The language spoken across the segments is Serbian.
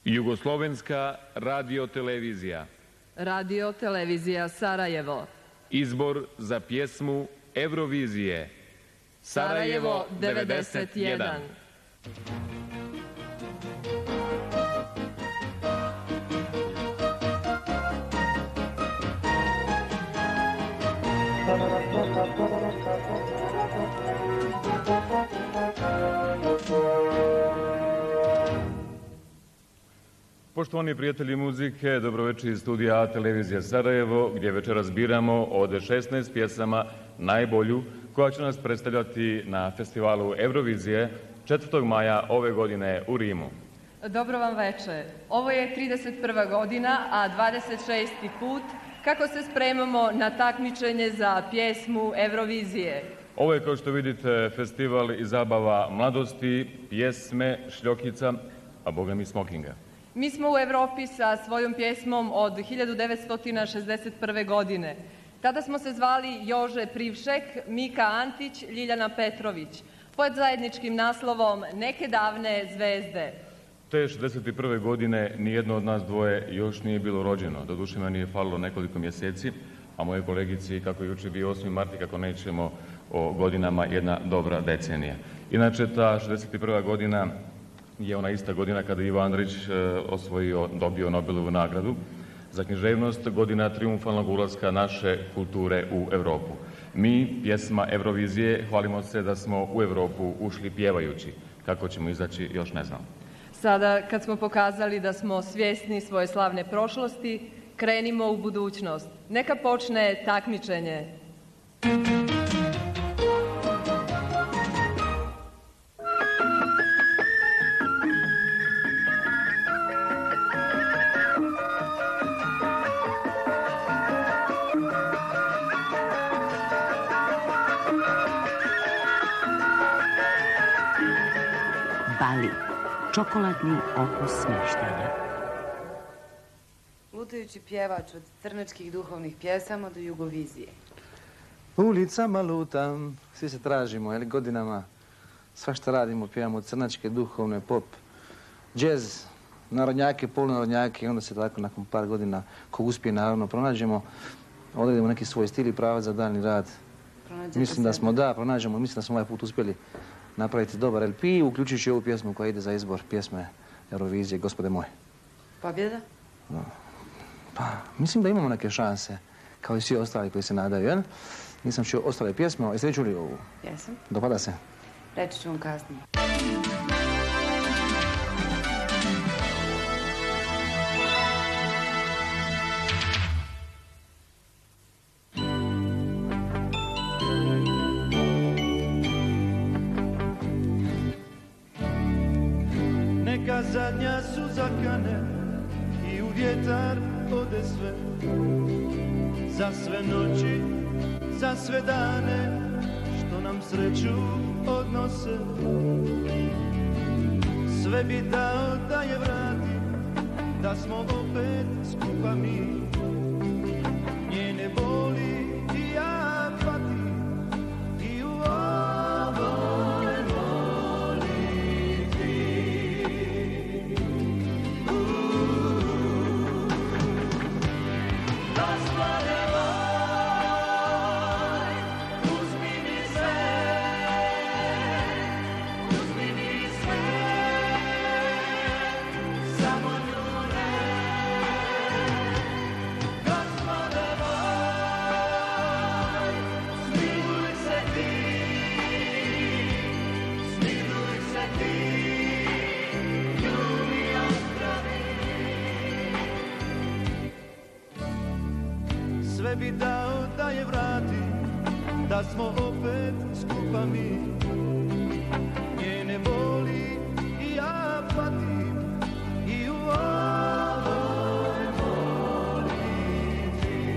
Jugoslovenska radiotelevizija. Radiotelevizija Sarajevo. Izbor za pjesmu Eurovizije. Sarajevo 91. Poštovani prijatelji muzike, dobroveče iz studija Televizija Sarajevo, gdje večeras biramo od 16 pjesama najbolju koja će nas predstavljati na festivalu Eurovizije 4. maja ove godine u Rimu. Dobro vam veče. Ovo je 31. godina, a 26. put kako se spremamo na takmičenje za pjesmu Eurovizije. Ovo je, kao što vidite, festival i zabava mladosti, pjesme, šljokica, a boga mi smokinga. Mi smo u Evropi sa svojom pjesmom od 1961. godine. Tada smo se zvali Jože Privšek, Mika Antić, Ljiljana Petrović, pod zajedničkim naslovom Neke davne zvezde. Te 61. godine nijedno od nas dvoje još nije bilo rođeno. Doduše, meni je falilo nekoliko mjeseci, a moje kolegici, kako je juče bio 8. mart, kako nećemo o godinama, jedna dobra decenija. Inače, ta 61. godina je ona ista godina kada Ivo Andrić dobio Nobelovu nagradu za književnost, godina triumfalnog ulaska naše kulture u Evropu. Mi, pjesma Eurovizije, hvalimo se da smo u Evropu ušli pjevajući. Kako ćemo izaći, još ne znam. Sada, kad smo pokazali da smo svjesni svoje slavne prošlosti, krenimo u budućnost. Neka počne takmičenje. Bali, čokoladni okus smještenja. Lutajući pjevač od crnačkih duhovnih pjesama do Jugovizije. Ulicama lutam, svi se tražimo, jel, godinama. Svašta radimo, pjevamo crnačke, duhovne, pop, džez, narodnjake, polunarodnjake i onda se tako nakon par godina, ko uspije, naravno, pronađemo, odredimo neki svoj stil i pravac za daljnji rad. Mislim da smo, pronađemo, mislim da smo ovaj put uspjeli napraviti dobar LP, uključujući ovu pjesmu koja ide za izbor pjesme Eurovizije, Gospode moje. Pobjeda? Pa, mislim da imamo neke šanse, kao i svi ostali koji se nadaju, jel? Nisam čuo ostale pjesme, jeste vi čuli ovu? Jesam. Dopada se? Reći ću vam kasnije. Neka zadnja suza kane i u vjetar ode sve. Za sve noći, za sve dane što nam sreću odnose. Sve bi dao da je vrati, da smo opet skupa mi. Njene boli i ja patim i u ovoj molitvi. Gospode moj, uzmi mi sve, uzmi mi sve, samo nju ne. Gospode moj, smiluj se ti, smiluj se ti, nju mi ostavi. Sve bi dao da je vrati, da smo opet skupa mi. Njene boli i ja patim i u ovoj molitvi.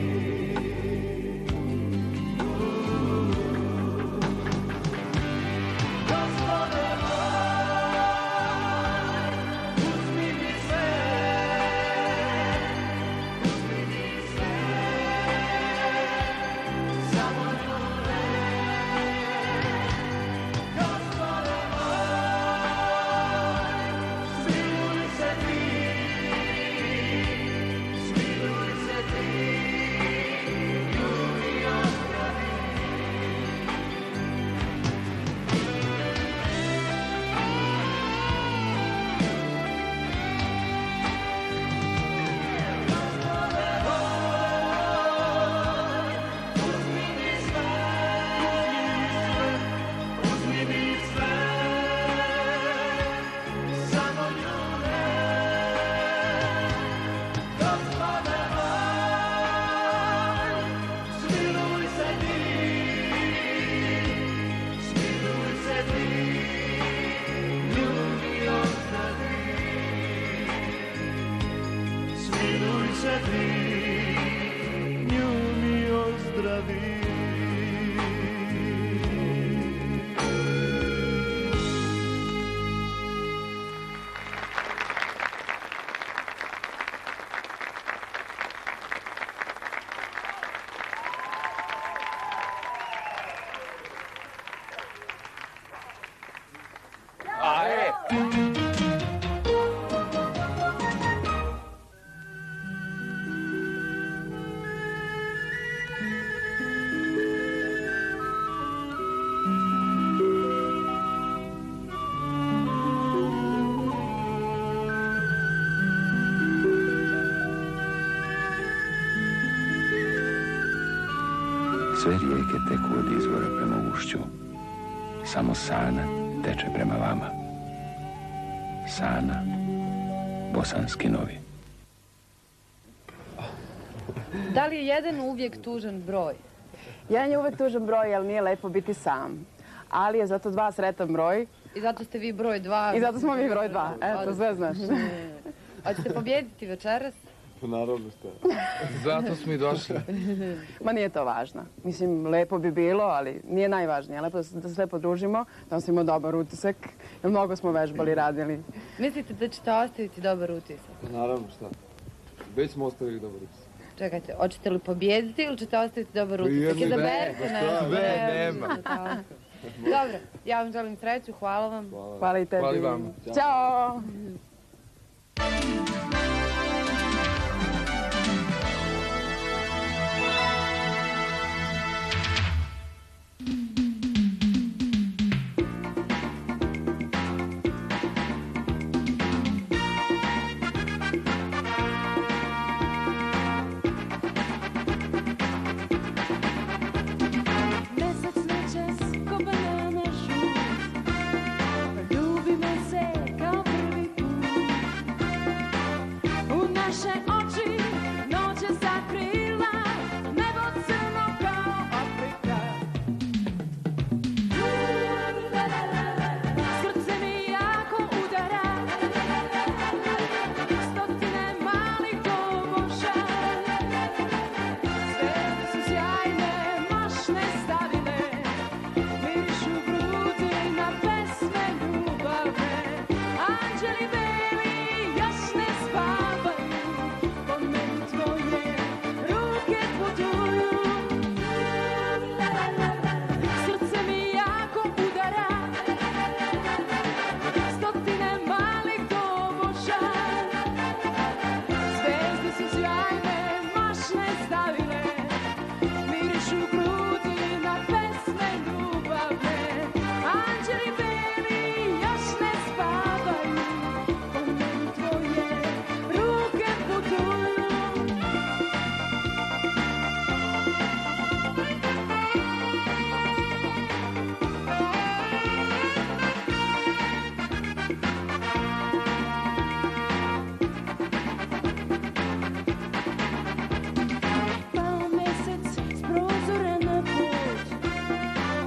Gospode moj, uzmi mi sve, uzmi mi sve, samo nju ne. susreti, nju mi ozdravi. Sve rijeke teku od izvora prema ušću, samo Sana teče prema vama. Sana, Bosanski Novi. Da li je jedan uvijek tužan broj? Jedan je uvek tužan broj, ali nije lepo biti sam. Ali je zato dva sretan broj. I zato ste vi broj 2. I zato smo mi broj 2. Eto, sve znaš. Hoćete pobjediti večeras? Pa naravno što. Zato smo i došli. Ma nije to važno. Mislim, lepo bi bilo, ali nije najvažnije. Lepo da se sve podružimo, da nosimo dobar utisak. Jer mnogo smo vežbali, radili. Mislite da ćete ostaviti dobar utisak? Naravno šta. Već smo ostavili dobar utisak. Čekajte, hoćete li pobjediti ili ćete ostaviti dobar utisak? Izaberite nešto. Nema. Dobro, ja vam želim sreću, hvala vam. Hvala i tebi. Hvala i vama. Ćao!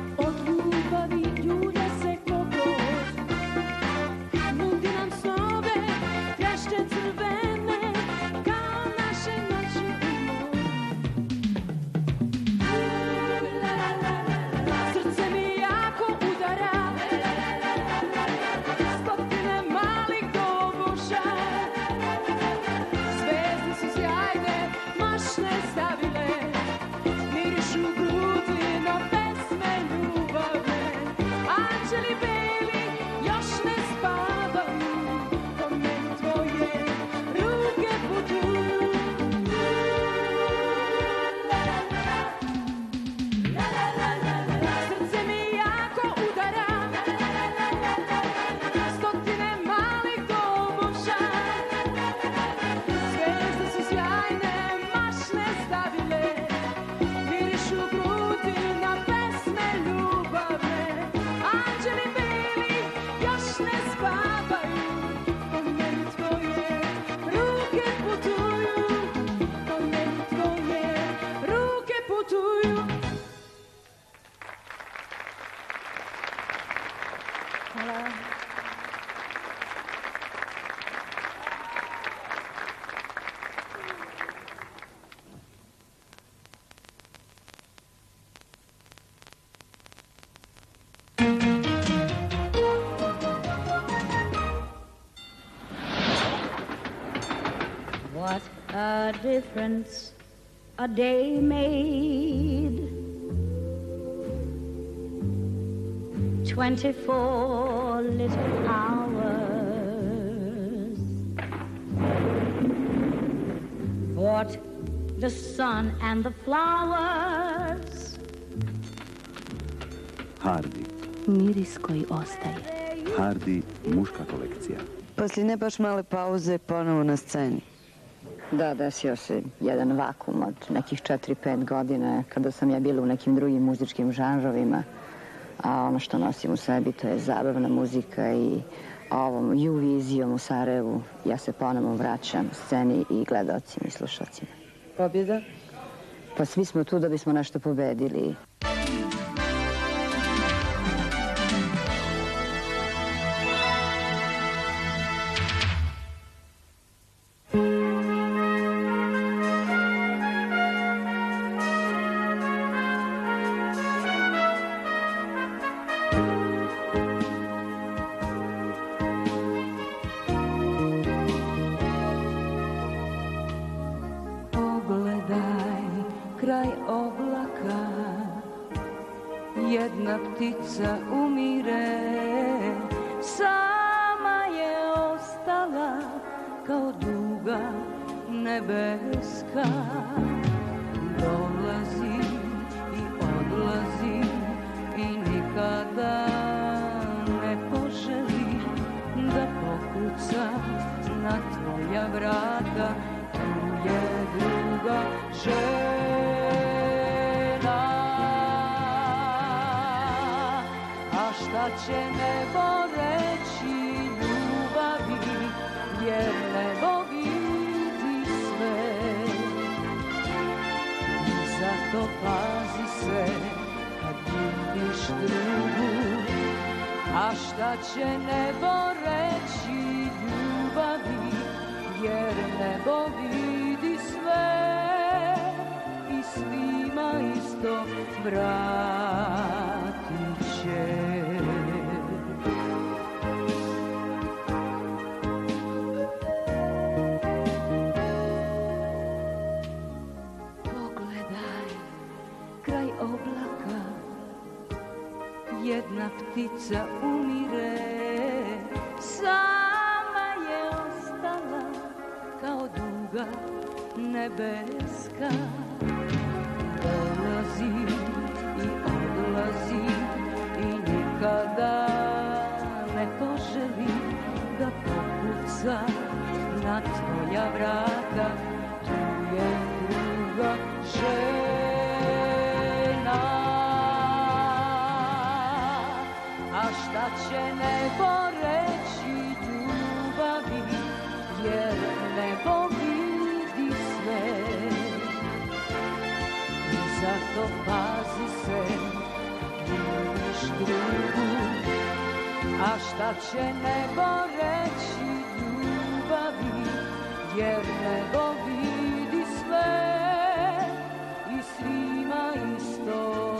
Ljude se ko brod, nudi nam snove What a difference a day made. 24 little hours. What the sun and the flowers. Hardy. Miris koji ostaje. Hardy, muška kolekcija. Poslije ne baš male pauze ponovo na sceni. Da, desio se jedan vakum od nekih 4-5 godina kada sam ja bila u nekim drugim muzičkim žanrovima, a ono što nosim u sebi to je zabavna muzika i ovom U-vizijom u Sarajevu ja se ponovo vraćam sceni i gledalcima i slušalcima. Pobjeda? Pa svi smo tu da bismo nešto pobedili. Jedna ptica umire, sama je ostala kao duga nebeska. Dolazi i odlazi i nikada ne poželi da pokuca na tvoja vrata. Tu je druga žena. Šta će nebo reći ljubavi, jer nebo vidi sve. I zato pazi se kad vidiš drugu. A šta će nebo reći ljubavi, jer nebo vidi sve. I svima isto vratit će. Jedna ptica umire, sama je ostala kao duga nebeska. Dolazi i odlazi i nikada ne poželi da pokuca na tvoja vrata. Tu je druga žena. A šta će nebo reći ljubavi, jer nebo vidi sve. I zato pazi se, vidiš drugu. A šta će nebo reći ljubavi, jer nebo vidi sve. I svima isto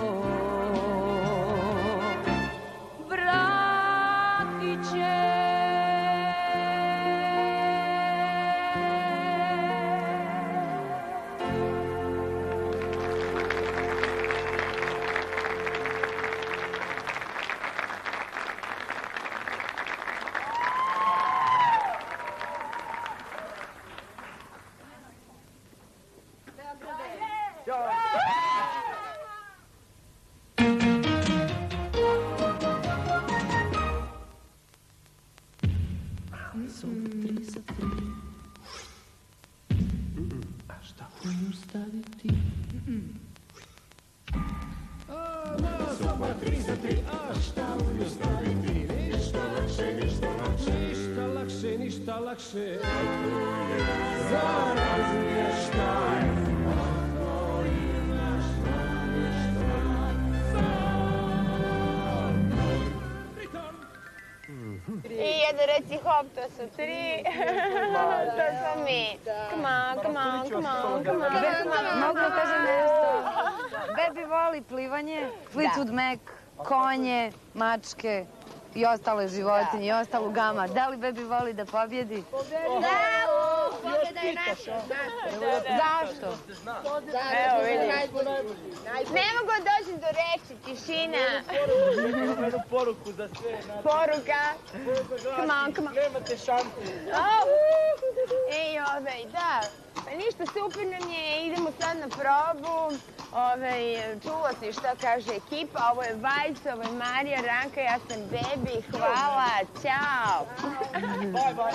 ništa lakše za razmještaj. I jedno reci hop, to su 3. To smo mi. Come on, come on, come on, come on. Mogu da kažem nešto? Bebi voli plivanje, Fleetwood Mac, konje, mačke i ostale životinje i ostalu gama. Da li Bebi voli da pobjedi? Da! pogledaj naše. Zašto? Evo vidiš. Ne mogu doći do reči, tišina. Jednu poruku za sve. Poruka. Come on, come on. Nemate šansu. Ej, da. Pa ništa, super nam je, idemo sad na probu. Čuo si šta kaže ekipa, ovo je Vajca, ovo je Marija, Ranka, ja sam Bebi, hvala, ćao. Bye, bye.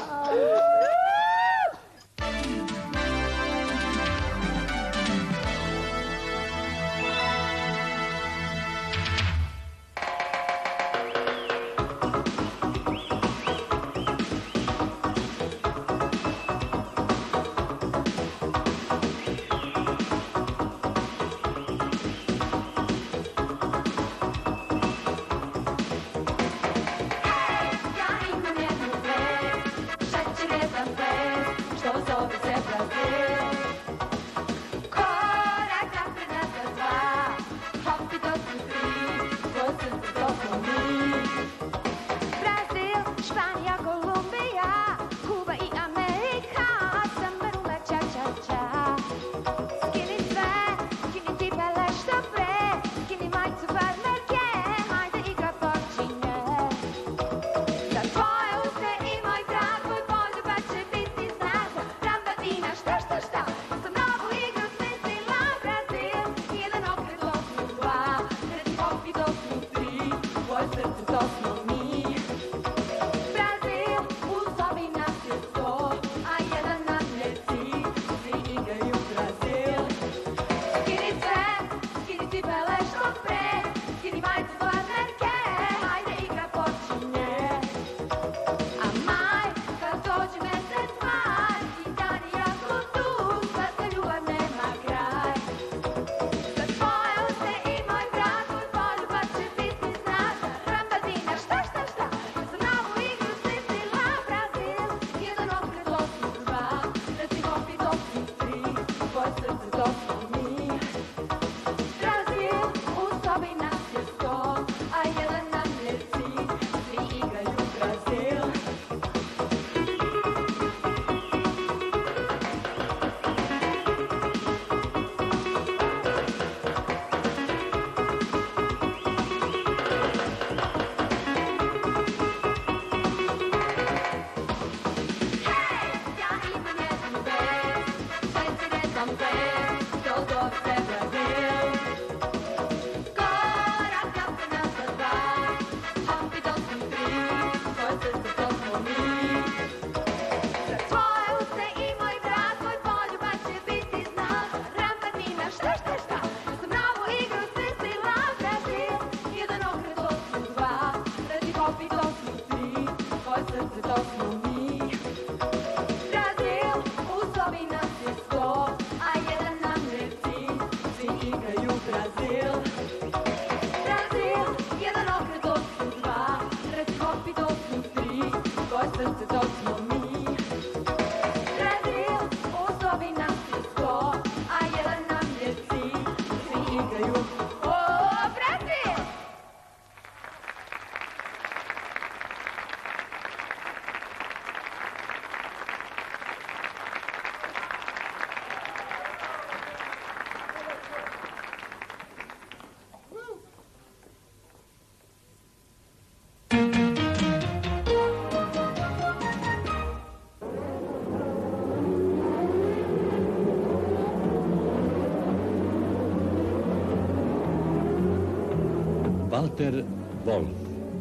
Walter Wolf.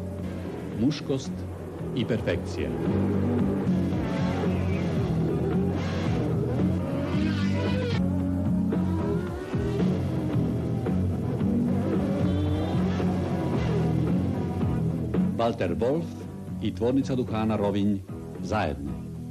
Muškost i perfekcija. Walter Wolf i tvornica duhana Rovinj zajedno.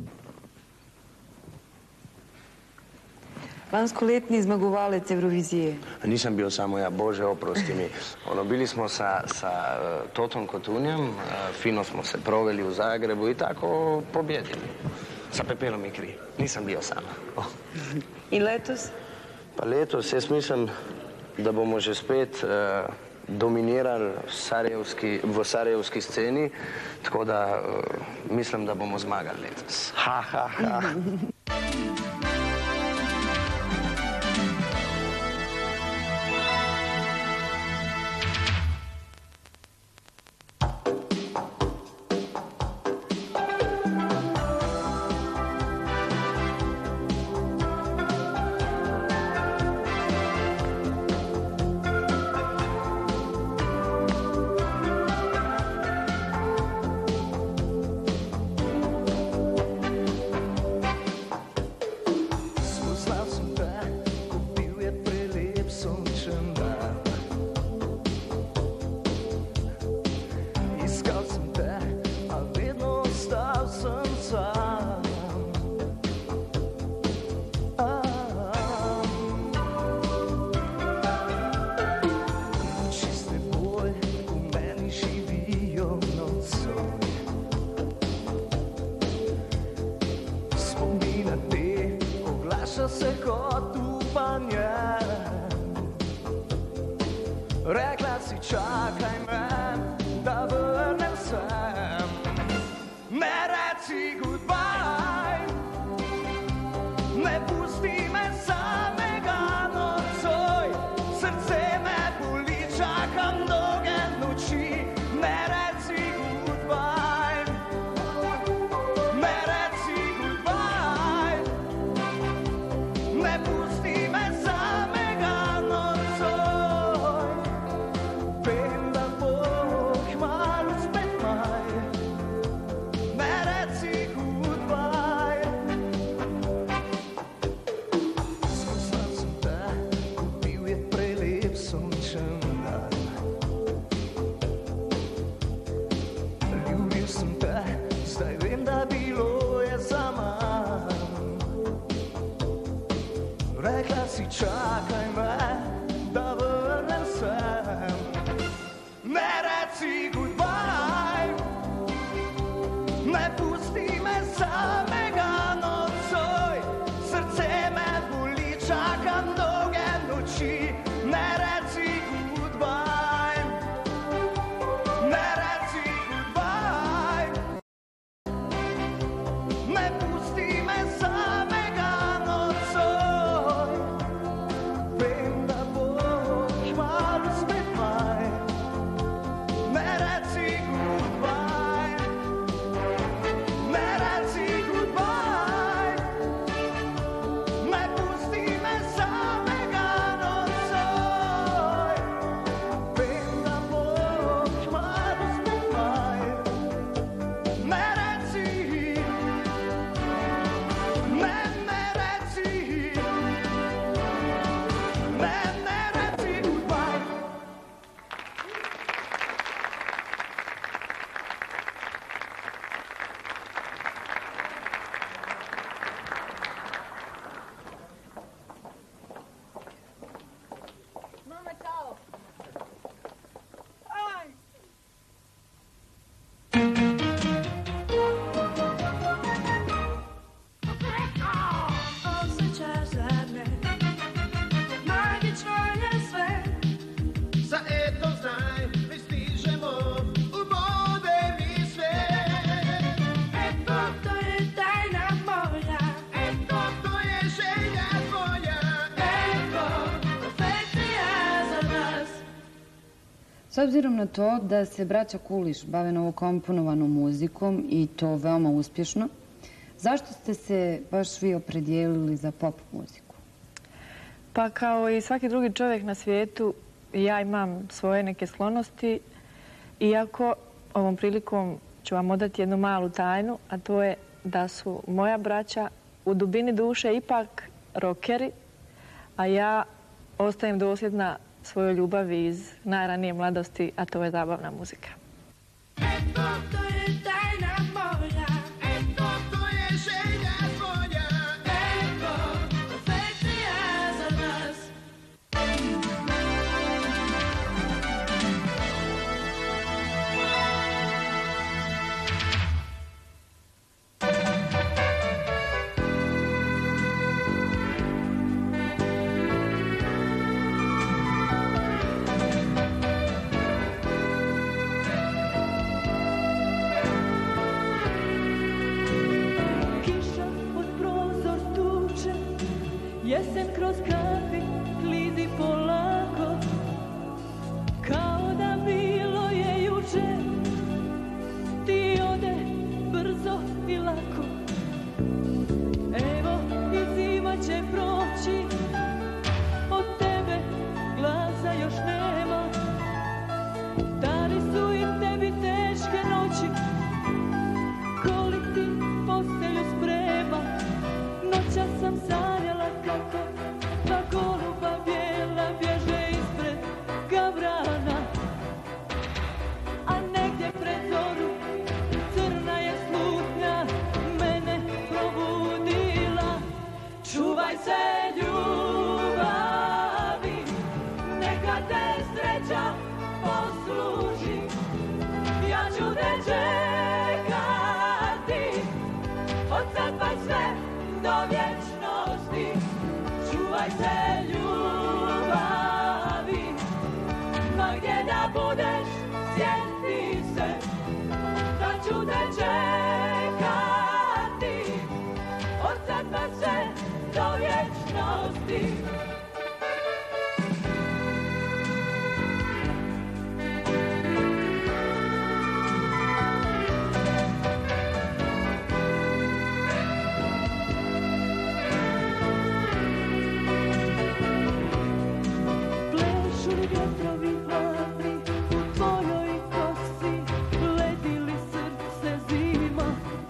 Lanskoletni zmagovalec Eurovizije. Nisam bio samo ja, Bože, oprosti mi. Bili smo sa Totom Kotunjem, fino smo se proveli u Zagrebu i tako pobjedili. Sa pepelom i kri. Nisam bio sama. In letos? Pa letos jaz mislim, da bomo že spet dominirali v sarajevski sceni, tako da mislim, da bomo zmagali letos. Ha, ha, ha. Rekla si čakaj me, da vrnem sem. Ne reci goodbye, ne pusti me samega nocoj. Srce me boli, čakam dolge noči. Ne reci goodbye, ne reci goodbye, ne pusti me samega nocoj. Rekla si čakaj me, da vrnem sem. Ne reci goodbye, ne pusti me samega nocoj. Srce me boli, čakam dolge noči. Ne reci goodbye, ne reci goodbye, ne pusti me samega nocoj. S obzirom na to da se braća Kuliš bave novokomponovanom muzikom i to veoma uspješno, zašto ste se baš vi opredijelili za pop muziku? Pa kao i svaki drugi čovjek na svijetu, ja imam svoje neke sklonosti, iako ovom prilikom ću vam odati jednu malu tajnu, a to je da su moja braća u dubini duše ipak rockeri, a ja ostajem dosljedna svojoj ljubavi iz najranije mladosti, a to je zabavna muzika. Jesen kroz kafi klizi polako, kao da bilo je juče. Ti ode brzo i lako. Evo i zima će proći, od tebe glasa još nema. Da li su i tebi teške noći, kolik ti postelju sprema? Noća sam sanjala kako dva goluba bijela bježe ispred gavrana, a negdje pred zoru crna je slutnja mene probudila. Čuvaj se ljubavi, neka te sreća posluži, ja ću te čekati od sad pa sve do vječnosti. Čuvaj se ljubavi, ma gdje da budeš sjeti se, da ću te čekati od sad pa sve do vječnosti. Vjetrovi hladni u tvojoj kosi, leti li srce zima?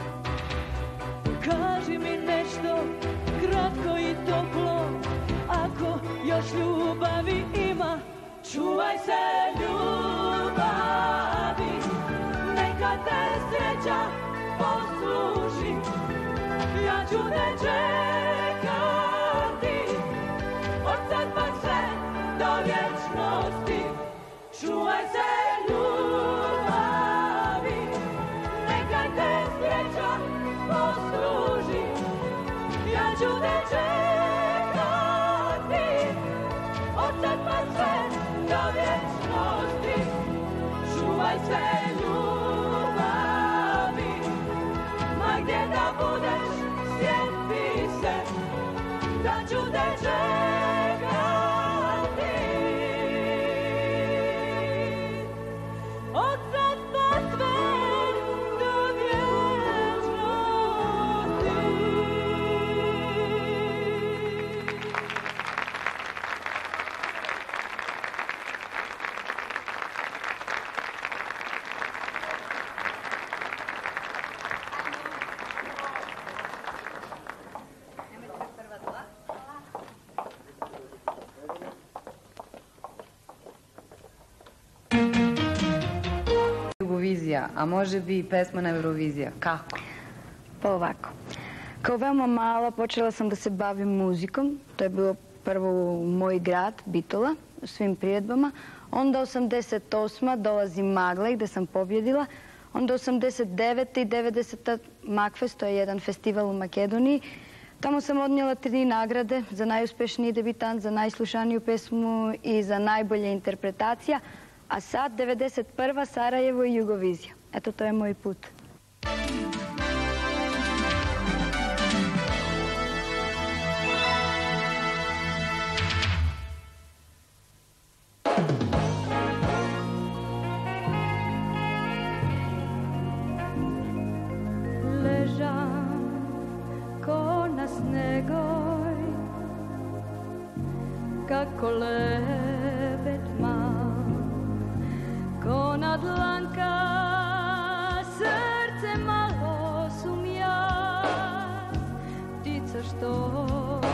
Kaži mi nešto kratko i toplo, ako još ljubavi ima. Čuvaj se ljubavi, neka te sreća posluži, ja ću te čekati od sad pa sve do vječnosti. Čuvaj se ljubavi, neka te sreća posluži, ja ću te čekati od sad pa sve do vječnosti. Čuvaj se ljubavi, ma gdje da budeš sjeti se, da ću te čekati od sad pa sve do vječnosti. Eurovizija, a može bi i pesma na Eurovizija. Kako? Pa ovako. Kao veoma mala počela sam da se bavim muzikom. To je bilo prvo u moj grad, Bitola, u svim priredbama. Onda 88. dolazi Magle gde sam pobjedila. Onda 89. i 90. Makfest, to je jedan festival u Makedoniji. Tamo sam odnijela 3 nagrade za najuspešniji debitant, za najslušaniju pesmu i za najbolje interpretacija. A sad, 91. Sarajevo i Jugovizija. Eto, to je moj put. Ležam ko na snegoj, kako lebed mal, ko na dlanka, srce malo sum ja, ptica što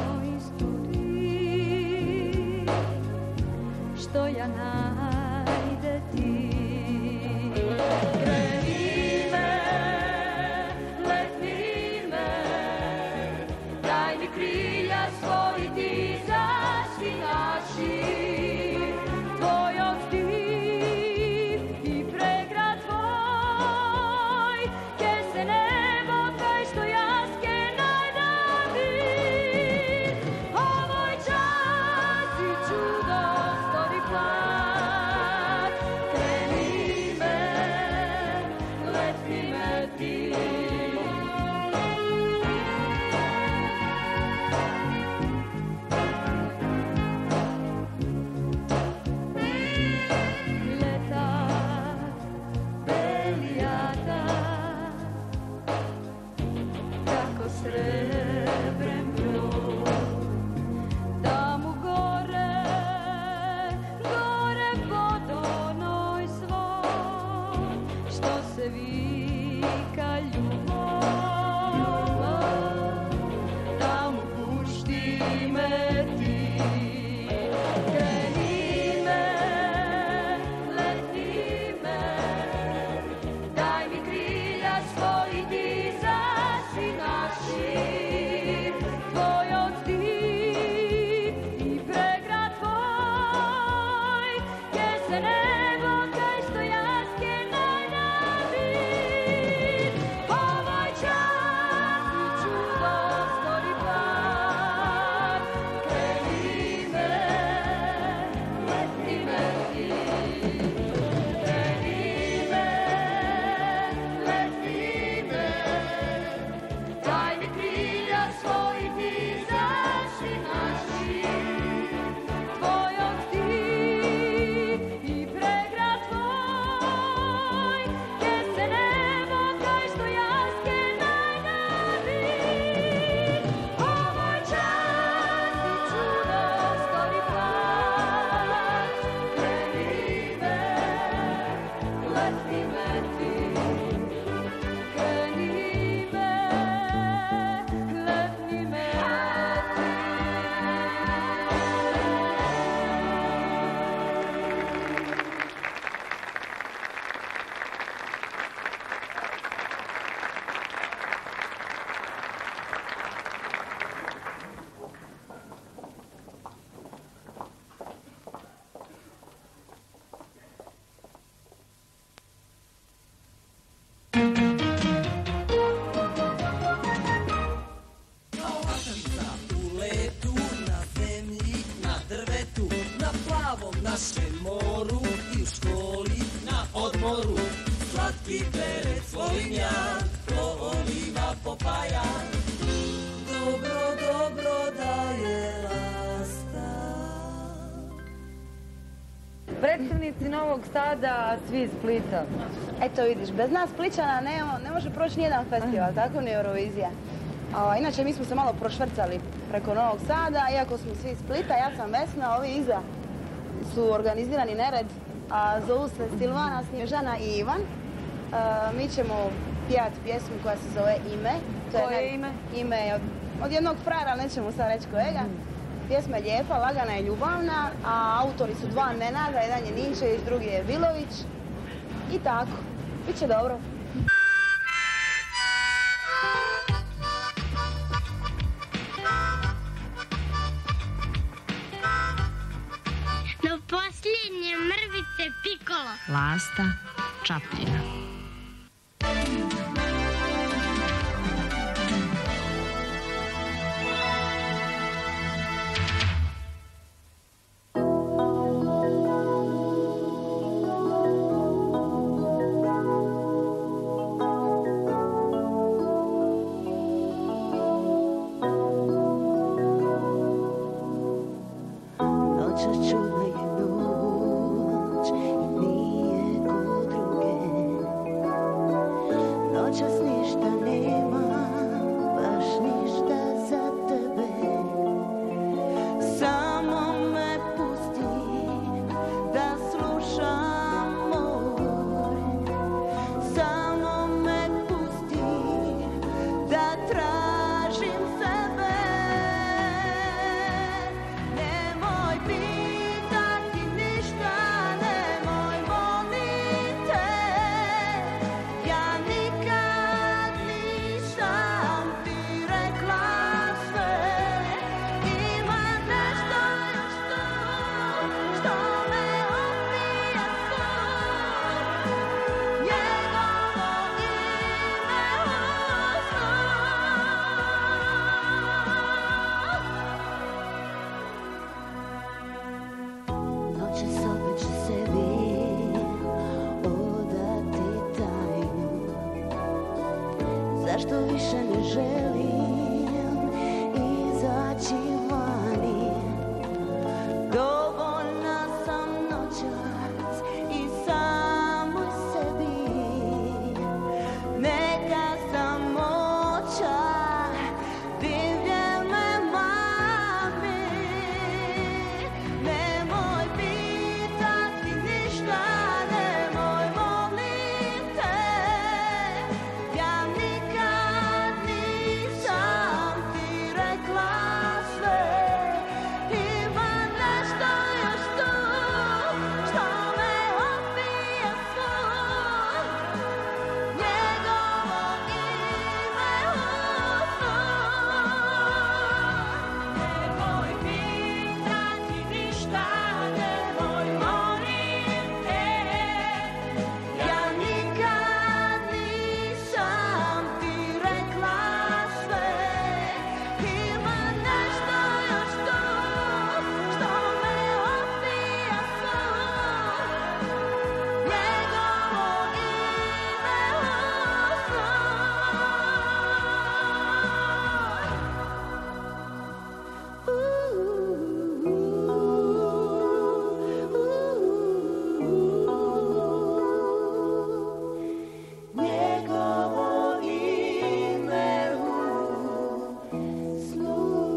istudi, što ja najde ti. Kreni me, letni me, daj mi krilja svoj ti zašti naši, tvoj ostiv i pregrad tvoj, kje se nebo kaj što jaske najdavi. Ovoj čas i čudo stori plan, na šemoru i u školi na odmoru. Slatki perec volim ja, ko oliva popaja. Dobro, dobro da je lasta. Predstavnici Novog Sada, a svi iz Splita. Eto vidiš, bez nas Splićana ne može proći nijedan festival, tako ni Eurovizija. Inače, mi smo se malo prošvrcali preko Novog Sada, iako smo svi iz Splita, ja sam Vesna, ovi iza su organizirani nered, a zovu se Silvana, Snježana i Ivan. Mi ćemo pijati pjesmu koja se zove Ime. Koje ime? Ime je od jednog frajera, nećemo sad reći kojega. Pjesma je lijepa, lagana i ljubavna, a autori su dva Nenada, jedan je Ninčević, drugi je Vilović. I tako, bit će dobro. Do posljednje mrvice pikolo. Lasta Čapljina. Zašto više ne želim izaći vani? Dovoljna sam noćas i samoj sebi. Neka samoća divlje me mami. Nemoj pitati ništa, nemoj molim te. Ja nikad nisam ti rekla sve. Ima nešto još tu što me opije svu. Njegovo ime usnu. Nemoj pitati ništa, nemoj molim te. Ja nikad nisam ti rekla sve. Ima nešto još tu što me opija svu. Njegovo ime usnu.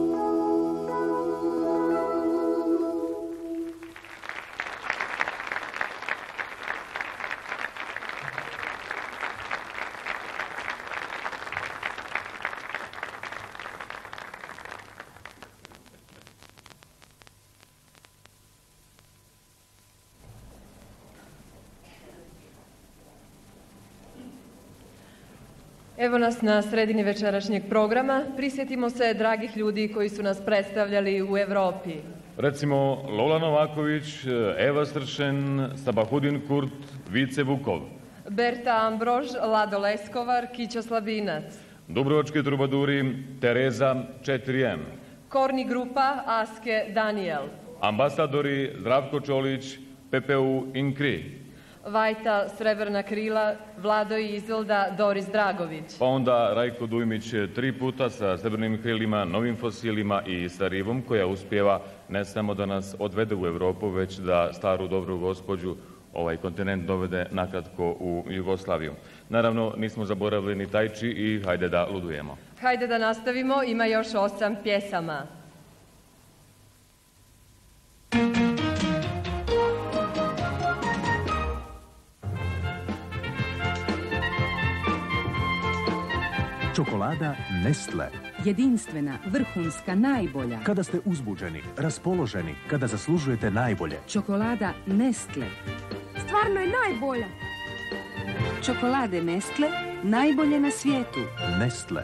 Evo nas na sredini večerašnjeg programa. Prisjetimo se dragih ljudi koji su nas predstavljali u Evropi. Recimo Lola Novaković, Eva Stršen, Sabahudin Kurt, Vice Vukov. Berta Ambrož, Lado Leskovar, Kićo Slabinac. Dubrovački trubaduri, Tereza 4M. Korni grupa, Aske Daniel. ambasadori Zdravko Čolić, PPU Inkri. Vajta Srebrna krila, Vlado i Izolda, Doris Dragović. Pa onda Rajko Dujmić 3 puta sa srebrnim krilima, novim fosilima i sa rivom koja uspijeva ne samo da nas odvede u Europu, već da staru dobru gospođu ovaj kontinent dovede nakratko u Jugoslaviju. Naravno, nismo zaboravili ni Tajči i hajde da ludujemo. Hajde da nastavimo, ima još 8 pjesama. Čokolada Nestle. Jedinstvena, vrhunska, najbolja. Kada ste uzbuđeni, raspoloženi, kada zaslužujete najbolje. Čokolada Nestle. Stvarno je najbolja. Čokolade Nestle, najbolje na svijetu. Nestle.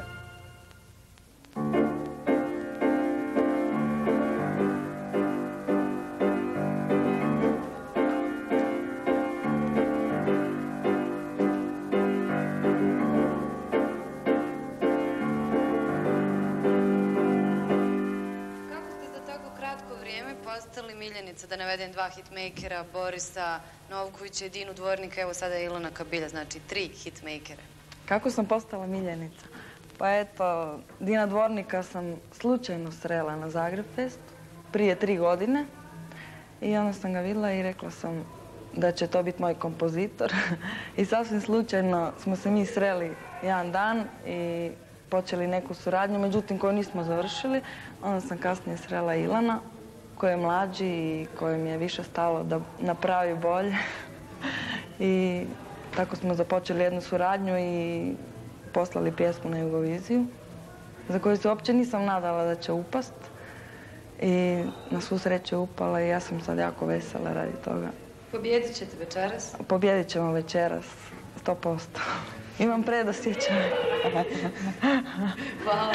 Postali miljenica, da navedem 2 hitmakera, Borisa Novkovića i Dinu Dvornika, evo sada je Ilona Kabilja, znači 3 hitmakera. Kako sam postala miljenica? Pa eto, Dina Dvornika sam slučajno srela na Zagreb Fest prije 3 godine i onda sam ga vidjela i rekla sam da će to biti moj kompozitor i sasvim slučajno smo se mi sreli jedan dan i počeli neku suradnju, međutim koju nismo završili. Onda sam kasnije srela Ilana, koji je mlađi i kojem je više stalo da napravi bolje. I tako smo započeli jednu suradnju i poslali pjesmu na Euroviziju, za koju se uopće nisam nadala da će upast. I na svu sreću je upala i ja sam sad jako vesela radi toga. Pobjedit ćete večeras? Pobjedit ćemo večeras, 100%. Imam predosjećaj. Hvala.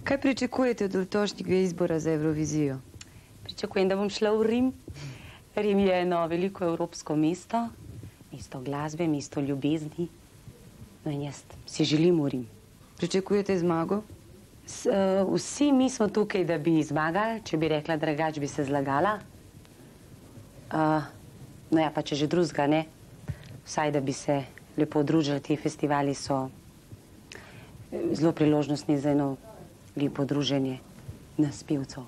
Kaj pričakujete od letošnjega izbora za Evrovizijo? Pričakujem, da bom šla v Rim. Rim je eno veliko evropsko mesto, mesto glasbe, mesto ljubezni. No in jaz si želim v Rim. Pričakujete zmago? Vsi mi smo tukaj, da bi zmagali. Če bi rekla drugače, bi se zlagala. No ja, pa če že drugega, ne. Vsaj, da bi se lepo družili. Ti festivali so zelo priložnostni za eno lepo druženje nas pevcev.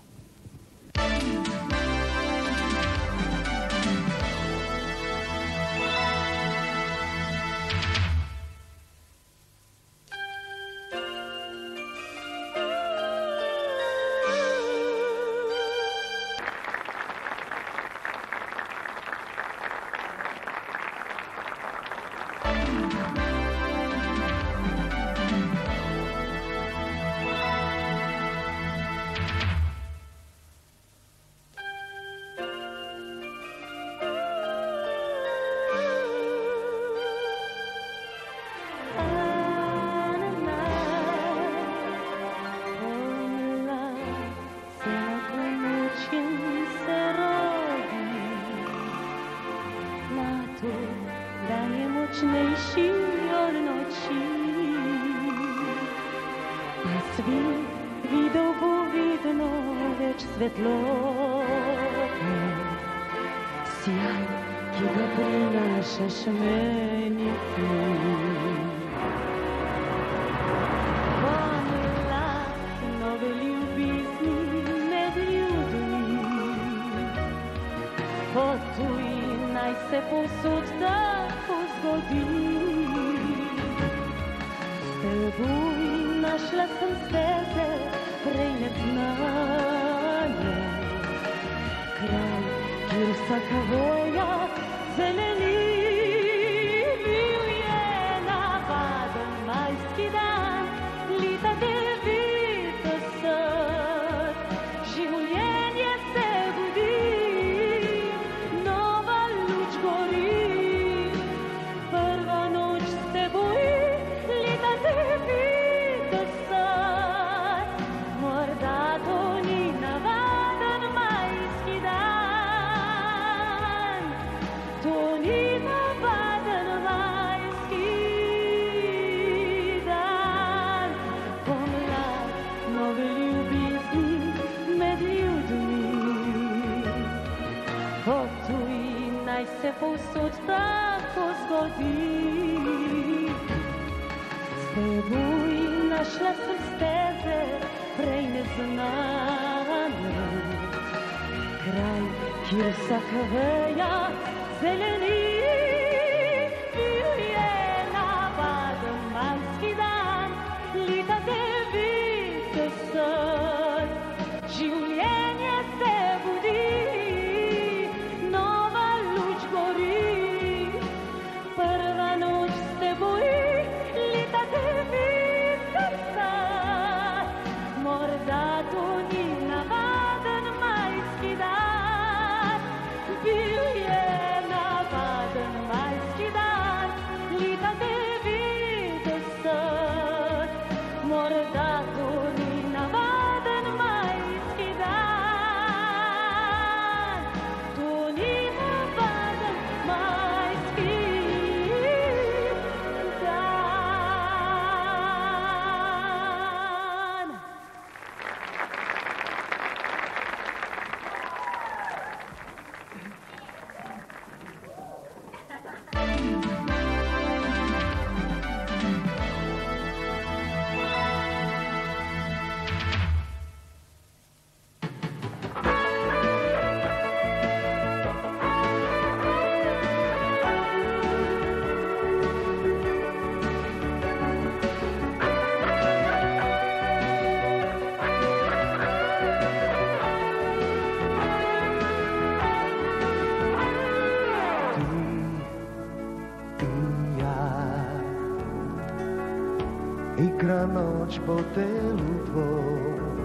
Igra noć po telu tvoj,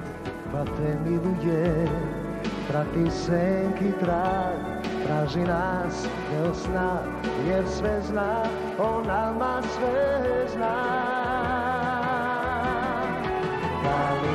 pa te miluje, prati senki trag, traži nas del sna, jer sve zna, o nama sve zna. Da li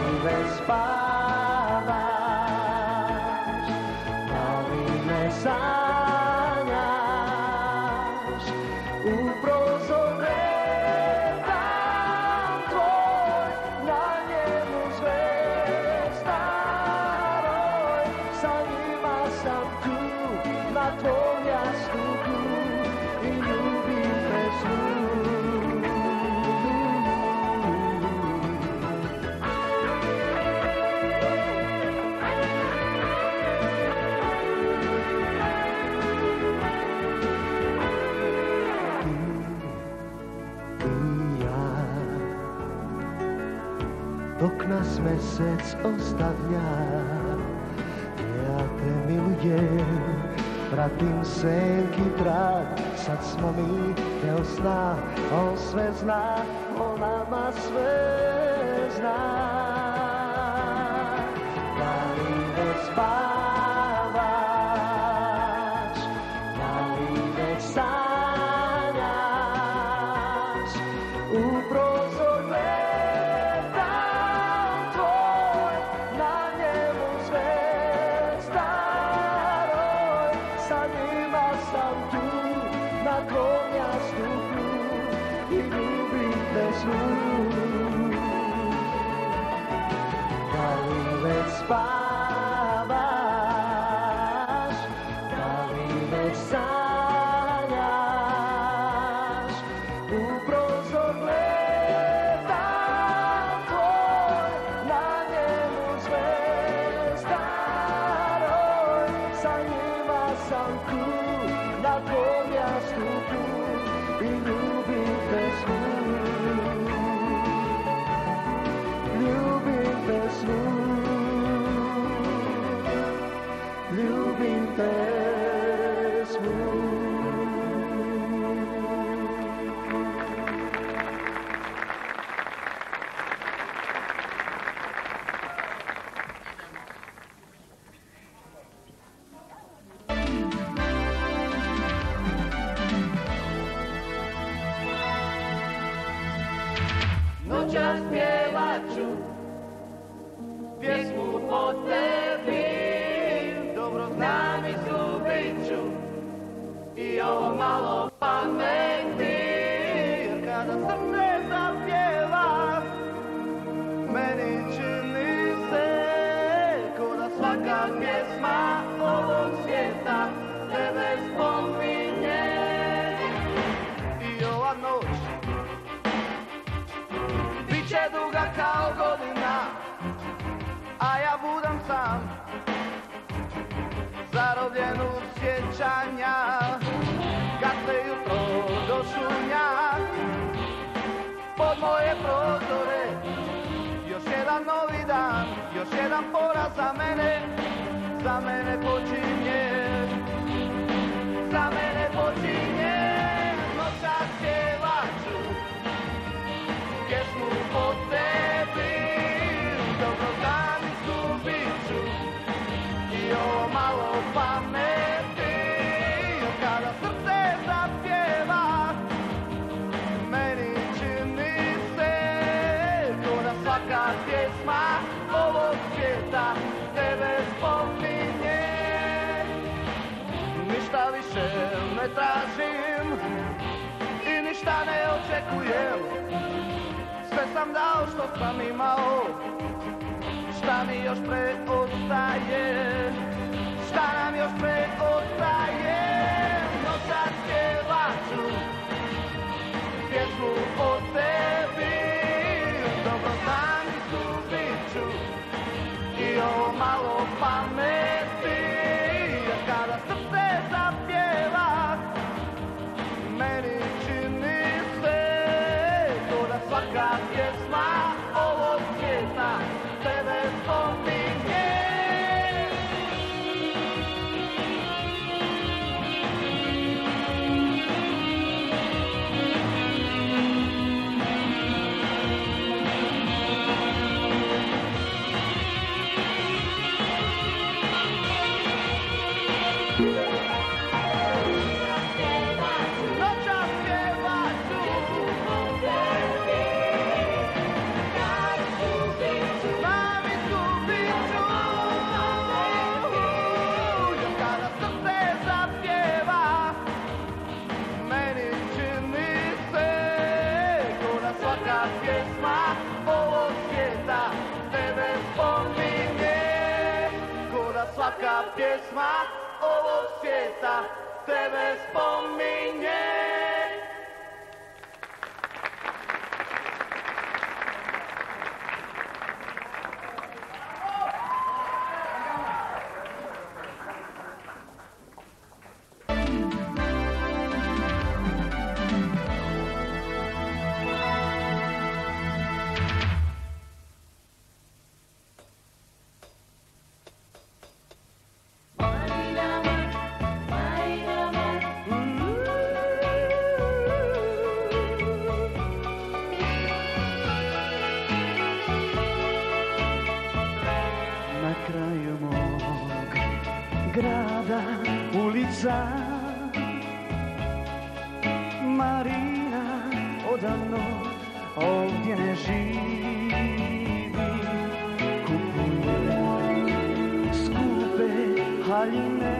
dok nas mesec ostavlja. Ja te milujem, pratim senki trag, sad smo mi deo sna, on sve zna, on nama sve zna. Da li već spavaš, da li već sanjaš, u prozor gledam tvoj, na njemu zvezdaroj, sa njima sam tu, na konjastuku i ljubim te snu. Da li već spavaš, da li već sanjaš, u prozor gledam tvoj, na njemu zvezdaroj, sa njima sam tu, na konjastuku i ljubim te snu. Ljubim te snu, ljubim te snu. Noćas pjevat ću pjesmu o tebi, dobro znam izgubit ću i ovo malo pameti. Jer kada srce zapjeva, meni čini se ko da svaka pjesma ovog svijeta tebe spominje. I ova noć biće duga kao godina, a ja budem sam, zarobljen u sjećanja. Kad se jutro došunja pod moje prozore, još jedan novi dan, još jedan poraz za mene počinje, za mene počinje. Noćas pjevat ću pjesmu o tebi, dobro znam izgubit ću i ovo malo pameti. Kada srce zapjeva, meni čini se ko da svaka pjesma ovog svijeta tebe spominje. Ništa više ne tražim i ništa ne očekujem, sve sam dao što sam imao, šta mi još preostaje, šta nam još preostaje. Noćas pjevat ću pjesmu o tebi, dobro znam izgubit ću i ovo malo pameti. Jer kada srce zapjeva, meni čini se ko da svaka pjesma ovog svijeta tebe spominje. Noćas pjevat ću o tebi, znam izgubit ću, jer kada srce zapjeva, meni čini se ko da svaka pjesma ovog svijeta tebe spominje, ko da svaka pjesma ovog svijeta tebe spominje. sam. Marina odavno ovdje ne živi, kupuje skupe haljine,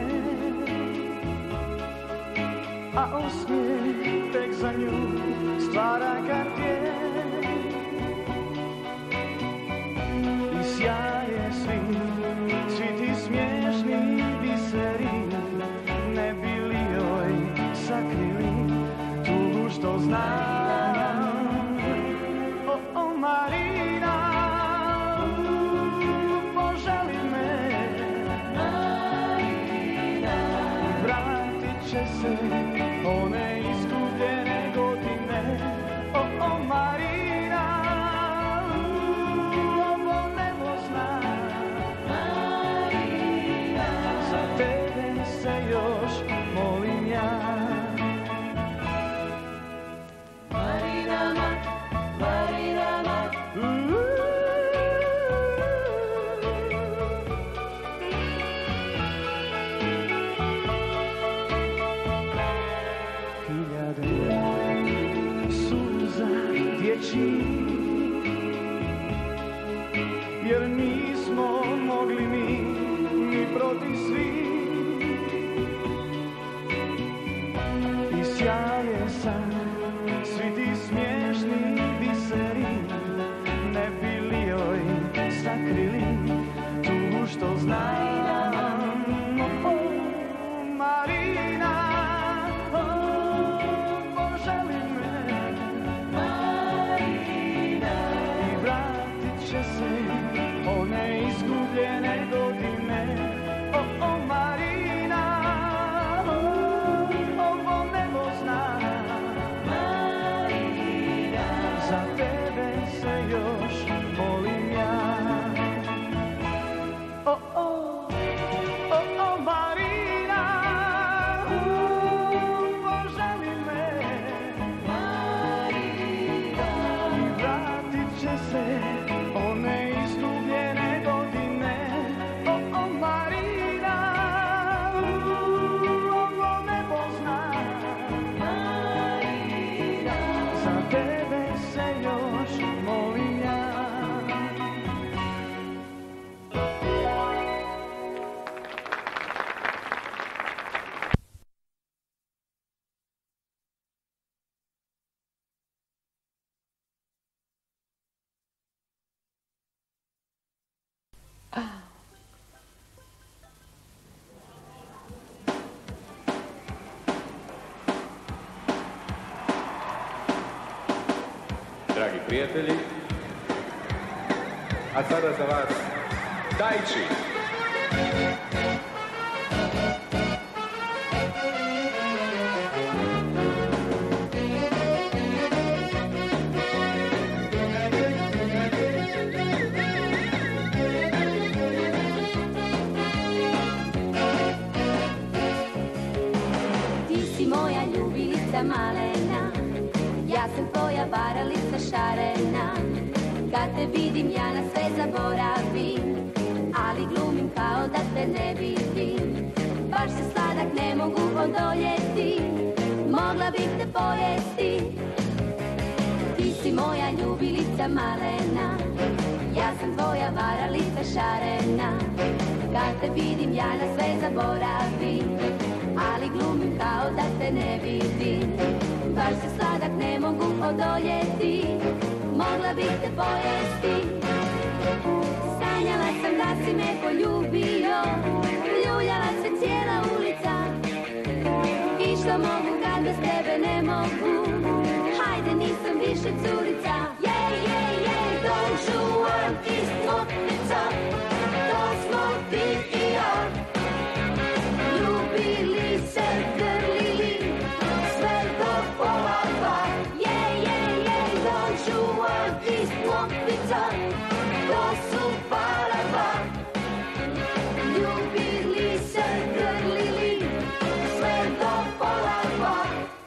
a osmijeh tek za nju stvara Cartier. I sjaje svi ti smiješni biseri, ne bi li joj sakrili tugu što znam. O Marina, poželi me, Marina, vratit će se one izgubljene godine. O Marina, ovo nebo zna, Marina, za tebe se još molim ja. Marinama, Marinama, hiljade suza dječjih, jer nismo mogli ni protiv svih. I sjaje sam svi ti smiješni biseri, ne bi li joj sakrili tugu što znam. Marina, poželi me, Marina, i vratit će se one izgubljene godine. O Marina, ovo nebo zna, Marina, za tebe se još molim ja. O Marina, poželi me, Marina, i vratit će se one izgubljene godine. O Marina, ovo nebo zna, Marina, za tebe se još molim ja. Dragi prijatelji, a sada za vas Dajči. Ti si moja ljubilica malena, ja sam tvoja varalica šarena. Kad te vidim ja na sve zaboravim, ali glumim kao da te ne vidim. Baš se sladak ne mogu odoljeti, mogla bih te pojesti. Ti si moja ljubilica malena, ja sam tvoja varalica šarena. Kad te vidim ja na sve zaboravim, ali glumim kao da te ne vidim. Baš se sladak ne mogu odoljeti, mogla bih te pojesti. Sanjala sam da si me poljubio, ljuljala se cijela ulica. I što mogu kad bez tebe ne mogu, hajde nisam više curica. Jej, jej, jej, don't you want this mokrica, to smo ti i ja. Ljubili se, grlili, sve do pola dva. Jej, jej, jej, don't you want this mokrica, to su para dva. Ljubili se, grlili, sve do pola dva.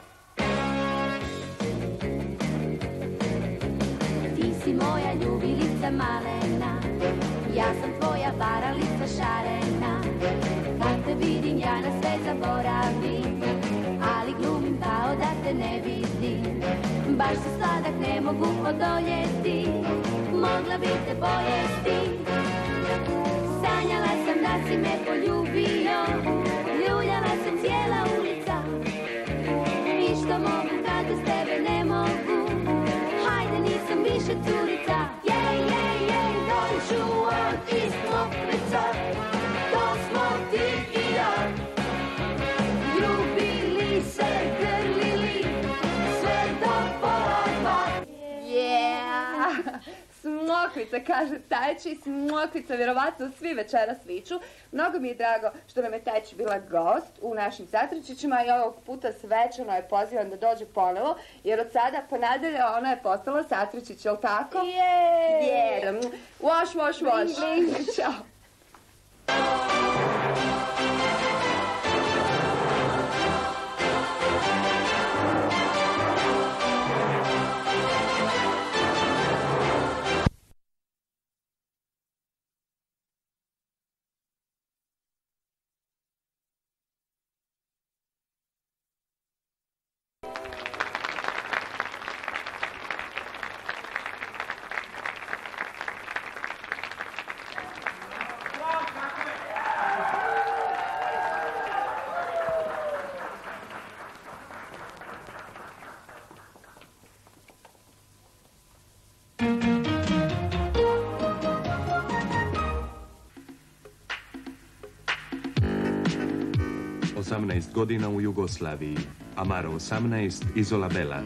Ti si moja ljubilica malena, ja sam tvoja varalica šarena. Kad te vidim ja na sve zaboravim, ali glumim kao da te ne vidim. Baš se sladak ne mogu odoljeti, mogla bi te pojesti. Sanjala sam da si me poljubio, ljuljala se cijela ulica. I što mogu kad bez tebe ne mogu, hajde nisam više curica. Jej, jej, jej, dođu od istog lica, to smo ti i ja. Ljubili se, grlili, sve do pola dva. Yeah! Smokvica, kaže Tajči, Smokvica, vjerovatno svi večeras viču. Mnogo mi je drago što nam je Tajči bila gost u našim Satričićima i ovog puta svečano je pozivam da dođe ponovo, jer od sada pa nadalje ona je postala Satričić, jel' tako? Jer, wash, wash, wash. Ćao. Godina u Jugoslaviji. Amaro 18, Izola Bela.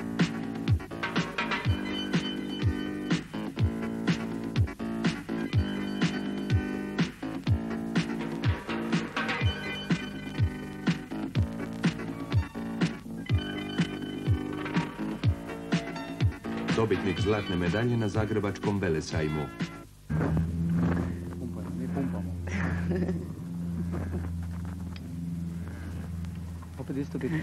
Dobitnik zlatne medalje na Zagrebačkom velesajmu. Mi pumpamo. Opet isto bitno.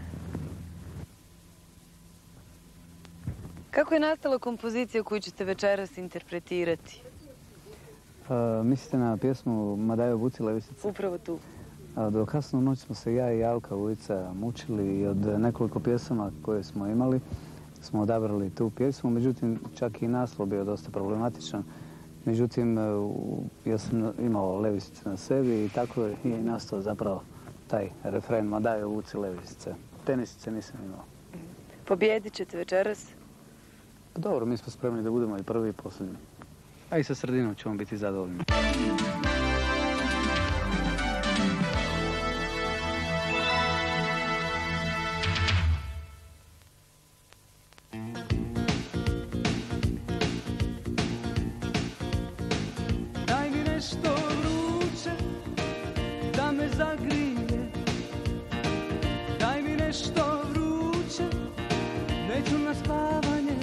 Kako je nastala kompozicija koju ćete večeras interpretirati? Mislite na pjesmu Madajo Buci Levisica? Upravo tu. Do kasnu noć smo se ja i Alka Vujica mučili i od nekoliko pjesama koje smo imali smo odabrali tu pjesmu, međutim čak i naslov bio dosta problematičan. Međutim, ja sam imao Levisice na sebi i tako je i nastao zapravo taj refren Madajo Vuci Levisice. Tenisice nisam imao. Pobjedit ćete večeras? Dobro, mi smo spremni da budemo i prvi i posljednji. A i sa sredinom ćemo biti zadovoljni. Daj mi nešto vruće da me zagrije, daj mi nešto vruće, neću na spavanje,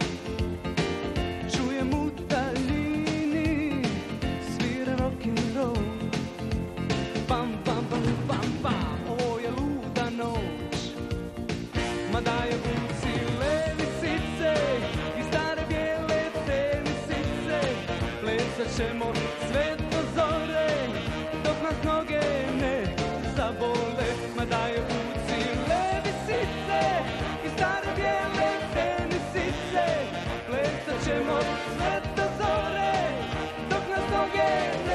čujem u daljini svira rock'n'roll. Pam, pam, pam, pam, pam, ovo je luda noć. Madajo Vuci Levisice i stare bijele tenisice, plesat ćemo sve do zore, dok nas noge ne zabole. Madajo Vuci Levisice i stare bijele tenisice, plesat ćemo sve do zore, dok nas noge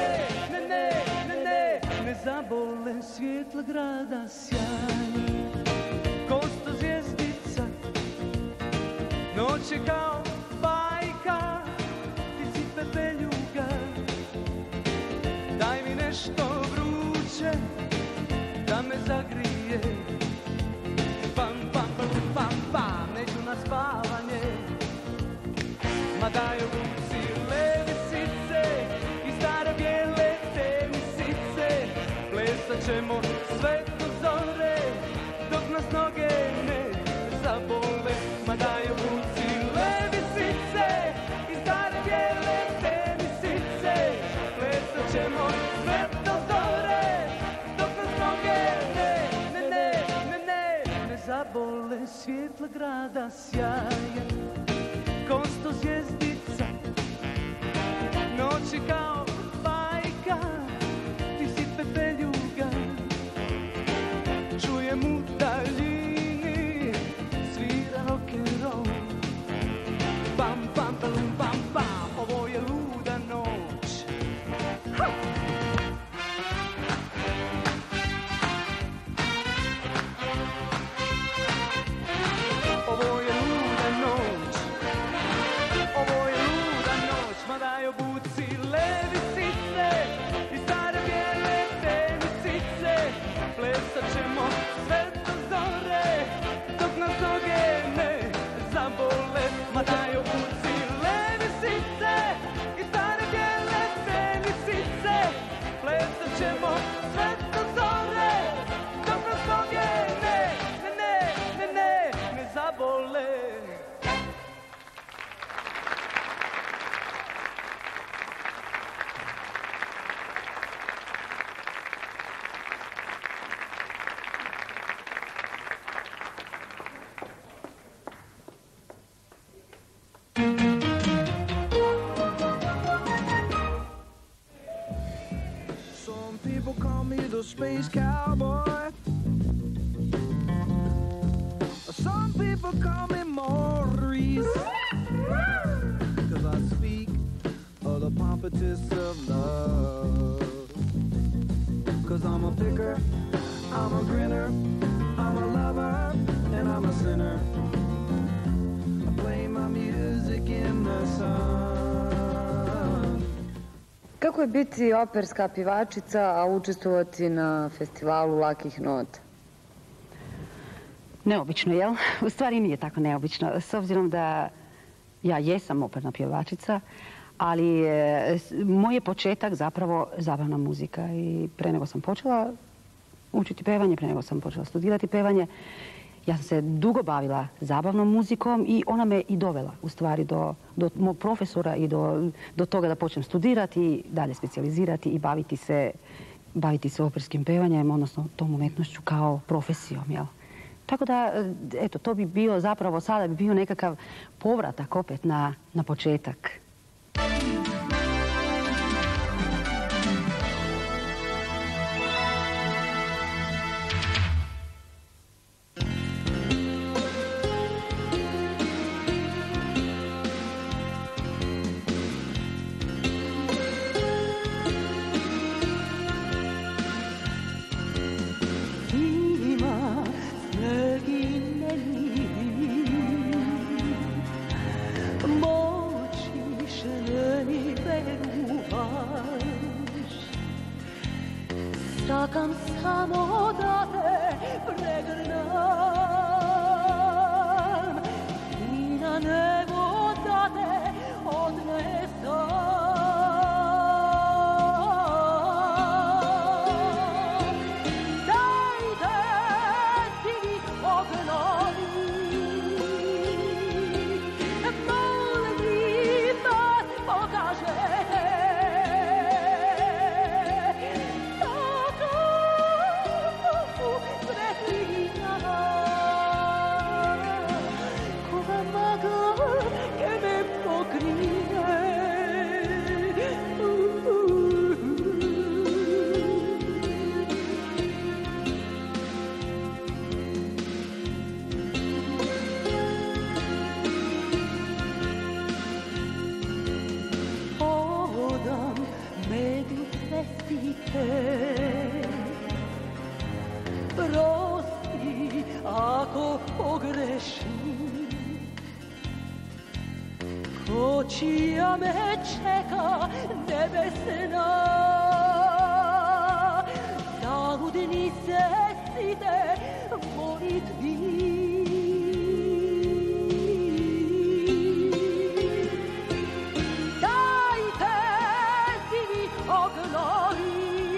ne zabole. Svjetla grada sjaj, kosto zvjezdica, noć je kao bajka, ti si pepeljuga. Daj mi nešto vruće da me zagrije, pam, pam, pam, pam, pam, neću na spavanje. Madajo Vuci Levisice i stare bijele tenisice, plesat ćemo sve do zore, dok nas noge ne zabole. Madajo Vuci Levisice i stare bijele tenisice, plesat ćemo sve do zore, dok nas noge ne zabole. Svjetla grada sjaje, kosto zvjezdica, noć je kao bajka, ti si pepeljuga. space cowboy. Some people call me Maurice, 'cause I speak of the pompatus of love. 'Cause I'm a picker, I'm a grinner, I'm a lover, and I'm a sinner. I play my music in the sun. Kako je biti operska pjevačica, a učestvovati na festivalu lakih nota? Neobično, jel? U stvari nije tako neobično. S obzirom da ja jesam operna pjevačica, ali moj je početak zapravo zabavna muzika. I pre nego sam počela učiti pevanje, pre nego sam počela studirati pevanje, ja sam se dugo bavila zabavnom muzikom i ona me i dovela u stvari do mog profesora i do toga da počnem studirati i dalje specijalizirati i baviti se operskim pevanjem, odnosno tom umetnošću kao profesijom, jel? Tako da, eto, to bi bio zapravo, sada bi bio nekakav povratak opet na početak. Čakam samo da te pregrnam i na nebo da te odnesam. Dajte ti ognovi, molim vas pokažete. Prosti ako pogrešim, kočija me čeka nebesna, zaludni se site molitvi. Dajte divi ognovi,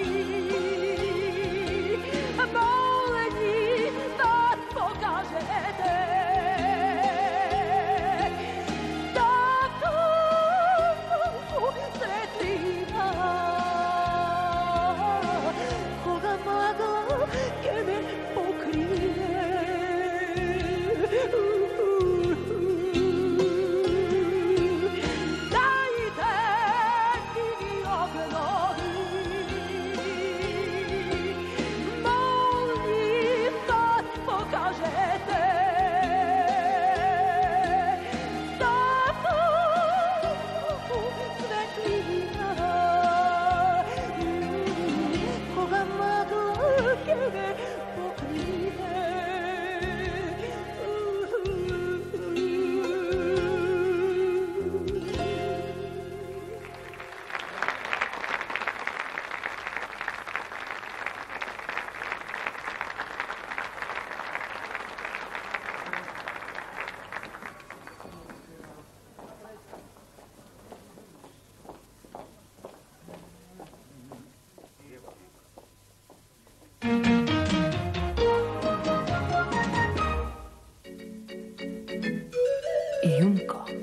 Junko.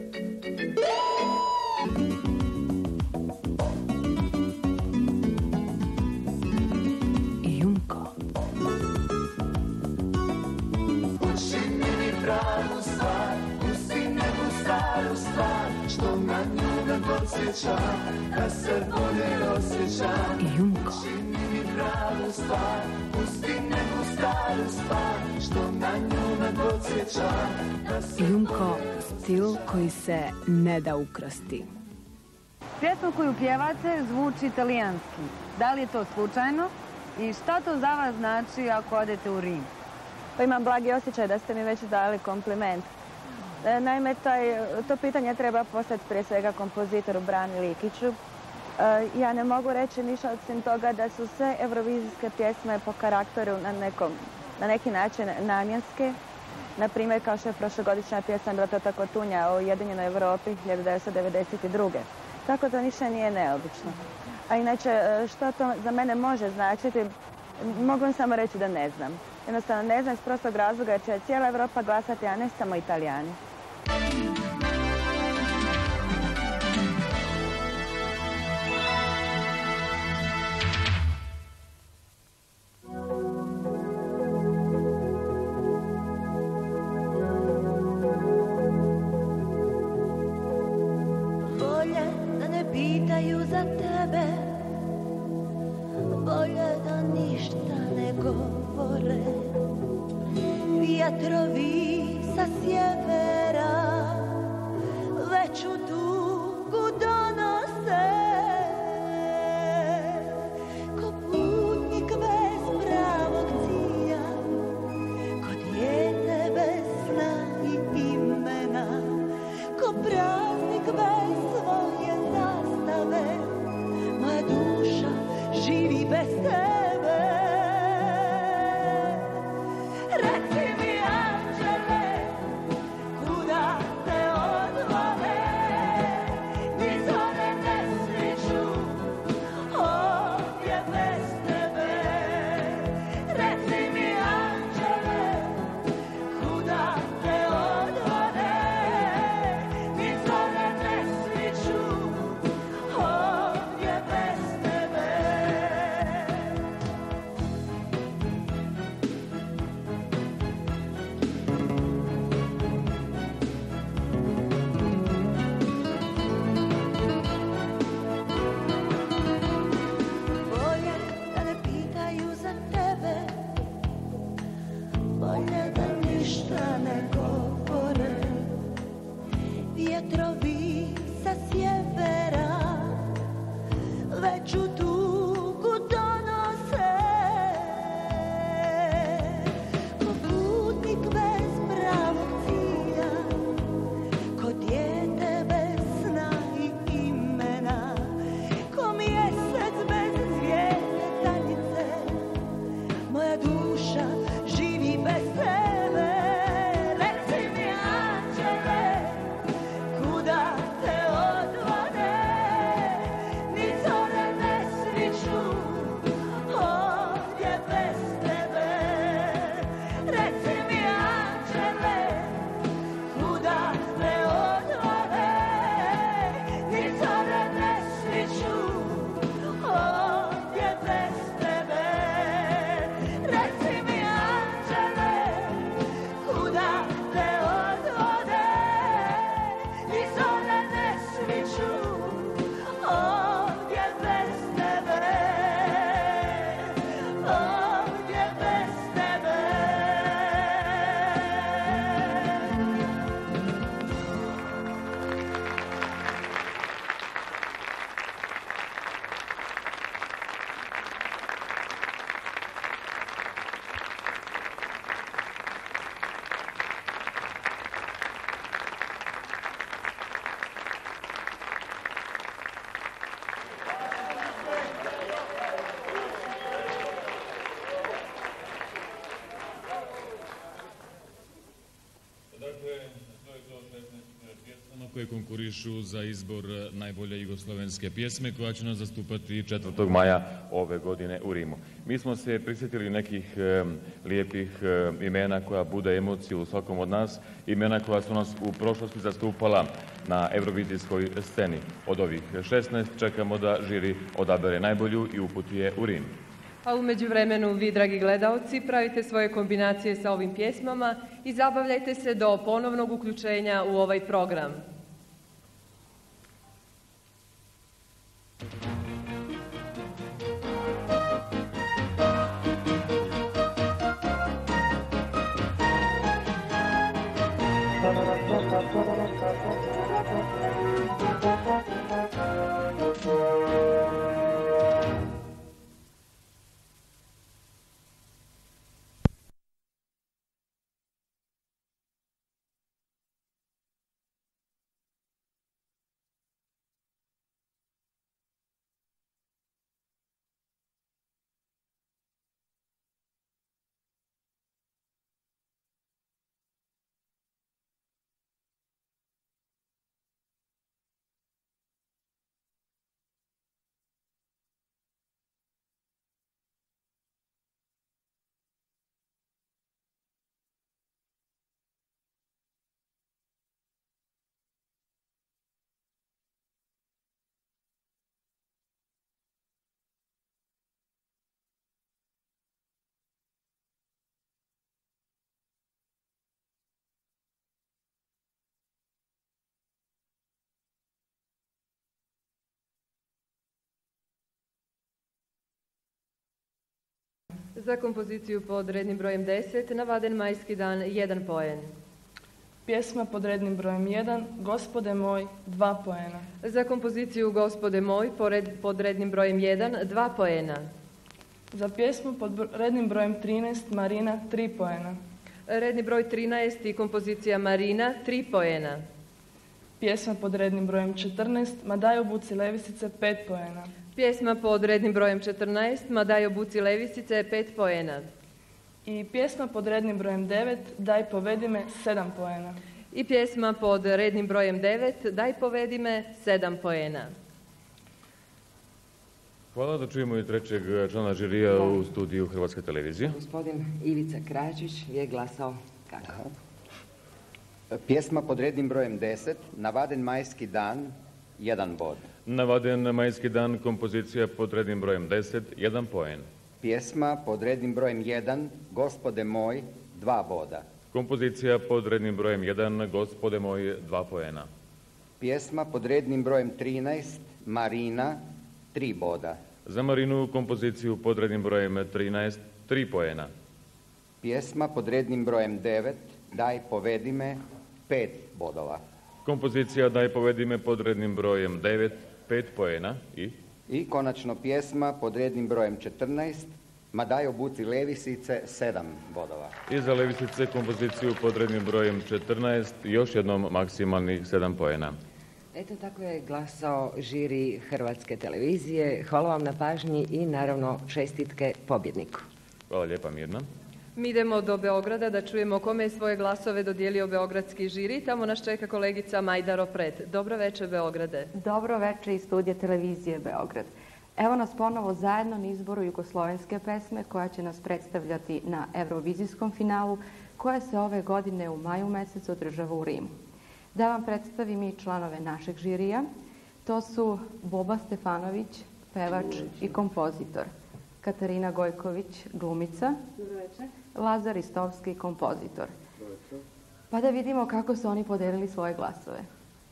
Junko. Učini mi pravu stvar, pusti neku staru stvar, što na nju me podsjeća da se bolje osjećam. Jumko. Čini mi pravu stvar, pusti neku staru stvar, što na nju me podsjeća. Jumko, stil koji se ne da ukrasti. Pjesma koju pjevate zvuči italijanski. Da li je to slučajno? I šta to za vas znači ako odete u Rim? Pa imam blagi osjećaj da ste mi već dali kompliment. Naime, to pitanje treba postaviti prije svega kompozitoru Brani Likiću. Ja ne mogu reći ništa osim toga da su sve eurovizijske pjesme po karakteru na neki način namjenske. Naprimjer, kao što je prošlogodišnja pjesma bila Tota Kotunja o Ujedinjenoj Europi 1992. Tako da ništa nije neobično. A inače, što to za mene može značiti, mogu vam samo reći da ne znam. Jednostavno ne znam iz prostog razloga jer će cijela Europa glasati, a ne samo Italijani. Bolje da ne pitaju za tebe, bolje da ništa ne govore. Vjetrovi sa sjevera veću tugu donose, ko putnik bez pravog cilja, ko dijete bez sna i imena, ko praznik bez svoje zastave. Moja duša živi bez tebe. Reci mi, anđele, kuda te odvode, ni zore ne sliču ovdje bez tebe. Reci mi, anđele, kuda te odvode, ni zore ne sliču ovdje bez tebe. Bolje da ne pitaju za tebe, bolje da ništa ne govore. Vjetrovi sa sjevera veću tugu donose, ko putnik bez pravog cilja, ko dijete bez sna i imena, ko mjesec bez zvijezde tanjice. Moja duša živi bez tebe. Reci mi, anđele, kuda te odvode, ni zore ne sliču ovdje bez tebe. Reci mi, anđele, kuda te odvode, ni zore ne sliču ovdje bez tebe. Reci mi, anđele, kuda te odvode, ni zore ne sliču ovdje bez tebe. Ovdje bez tebe. koje konkurišu za izbor najbolje jugoslovenske pjesme koja će nas zastupati 4. maja ove godine u Rimu. Mi smo se prisjetili nekih lijepih imena koja bude emociju u svakom od nas, imena koja su nas u prošlosti zastupala na eurovizijskoj sceni. Od ovih 16 čekamo da žiri odabere najbolju i uputi je u Rim. A u međuvremenu vi, dragi gledaoci, pravite svoje kombinacije sa ovim pjesmama i zabavljajte se do ponovnog uključenja u ovaj program. Za kompoziciju pod rednim brojem 10 navaden majski dan 1 poen. Pjesma pod rednim brojem 1, Gospode moj, 2 poena. Za kompoziciju Gospode moj pod rednim brojem 1 2 poena. Za pjesmu pod rednim brojem 13, Marina, 3 poena. Redni broj 13 i kompozicija Marina 3 poena. Pjesma pod rednim brojem 14, Madaj obuci levisice, 5 poena. Pjesma pod rednim brojem 14, Madaj obuci levisice, 5 poena. I pjesma pod rednim brojem 9, Daj povedi me, 7 poena. I pjesma pod rednim brojem 9, Daj povedi me, 7 poena. Hvala, da čujemo i trećeg člana žirija u studiju Hrvatske televizije. Gospodin Ivica Krajičić je glasao kako? Pjesma pod rednim brojem 10, Navaden majski dan, 1 bod. Navaden majski dan, kompozicija pod rednim brojem 10, 1 poen. Pjesma pod rednim brojem 1, Gospode moj, 2 boda. Kompozicija pod rednim brojem 1, Gospode moj, 2 poena. Pjesma pod rednim brojem 13, Marina, 3 boda. Za Marinu kompoziciju pod rednim brojem 13, 3 poena. Pjesma pod rednim brojem 9, Daj povedi me, 5 bodova. Kompozicija Daj povedi me pod rednim brojem 9, 5 poena I konačno pjesma pod rednim brojem 14, Ma daj obuci levisice, 7 bodova. I za levisice kompoziciju pod rednim brojem 14, još jednom maksimalnih 7 poena. Eto, tako je glasao žiri Hrvatske televizije. Hvala vam na pažnji i naravno čestitke pobjedniku. Hvala lijepa, Mirna. Mi idemo do Beograda da čujemo kome je svoje glasove dodijelio beogradski žiri. Tamo nas čeka kolegica Majda Ropret. Dobro večer, Beograde. Dobro večer iz studija televizije Beograd. Evo nas ponovo zajedno na izboru jugoslovenske pesme koja će nas predstavljati na Eurovizijskom finalu koja se ove godine u maju mjesecu održava u Rimu. Da vam predstavim i članove našeg žirija. To su Boba Stefanović, pevač i kompozitor. Katarina Gojković, glumica. Lazar Istovski, kompozitor. Pa da vidimo kako su oni podelili svoje glasove.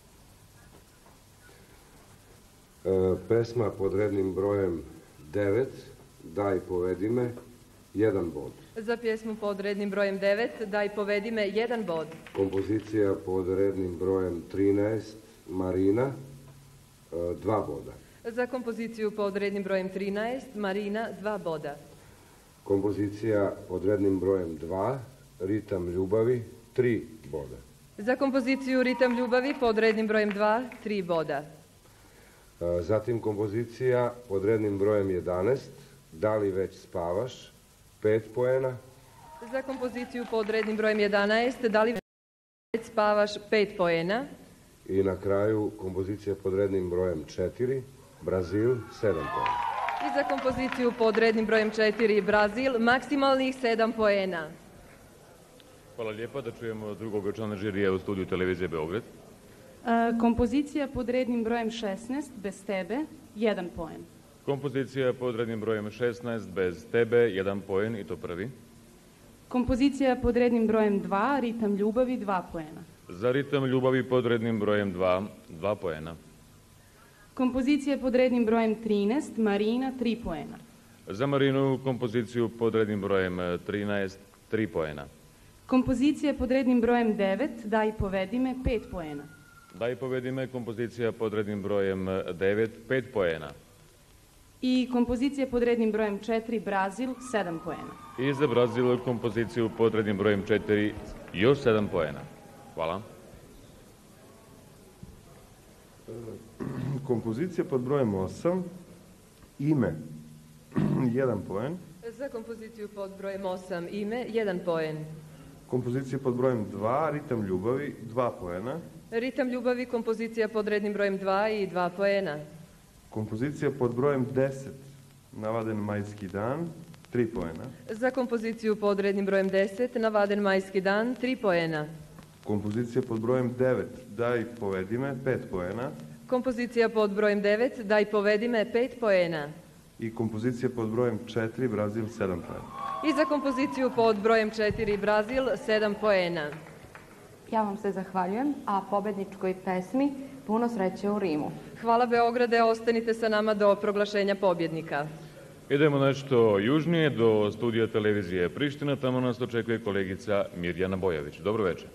Pesma pod rednim brojem 9, Daj povedi me, 1 bod. Za pjesmu pod rednim brojem 9, Daj povedi me, 1 bod. Kompozicija pod rednim brojem 13, Marina, 2 boda. Za kompoziciju pod rednim brojem 13, Marina, 2 boda. Kompozicija pod rednim brojem 2, Ritam ljubavi, 3 boda. Za kompoziciju Ritam ljubavi pod rednim brojem 2, 3 boda. Zatim kompozicija pod rednim brojem 11, Da li već spavaš, 5 poena. Za kompoziciju pod rednim brojem 11, Da li već spavaš, 5 poena. I na kraju kompozicija pod rednim brojem 4, Brazil, 7 poena. I za kompoziciju pod rednim brojem 4, Brazil, maksimalnih 7 poena. Hvala lijepa, da čujemo drugog člana žirija u studiju televizije Beograd. Kompozicija pod rednim brojem 16, Bez tebe, 1 poen. Kompozicija pod rednim brojem 16, Bez tebe, 1 poen i to prvi. Kompozicija pod rednim brojem 2, Ritam ljubavi, 2 poena. Za Ritam ljubavi pod rednim brojem 2, 2 poena. Kompozicija pod rednim brojem 13, Marina, 3 poena. Za Marinu kompoziciju pod rednim brojem 13, 3 poena. Kompozicija pod rednim brojem 9, Daj povedi me, 5 poena. Daj povedi me, kompozicija pod rednim brojem 9, 5 poena. I kompozicija pod rednim brojem 4, Brazil, 7 poena. I za Brazil kompoziciju pod rednim brojem 4, još 7 poena. Hvala. Kompozicija pod brojem 8, Ime, 1 poen. Za kompoziciju pod brojem 8, Ime, 1 poen. Kompozicija pod brojem 2, Ritam ljubavi, 2 poena. Ritam ljubavi, kompozicija pod rednim brojem 2 i 2 poena. Kompozicija pod brojem 10, Navaden majski dan, 3 poena. Za kompoziciju pod rednim brojem 10, Navaden majski dan, 3 poena. Kompozicija pod brojem 9, Daj povedi me, 5 poena. Kompozicija pod brojem 9, Daj povedi me, 5 poena. I kompozicija pod brojem 4, Brazil, 7 poena. I za kompoziciju pod brojem 4, Brazil, 7 poena. Ja vam se zahvaljujem, a pobedničkoj pesmi puno sreće u Rimu. Hvala Beograde, ostanite sa nama do proglašenja pobjednika. Idemo nešto južnije, do studija televizije Priština, tamo nas očekuje kolegica Mirjana Bojović. Dobro večer.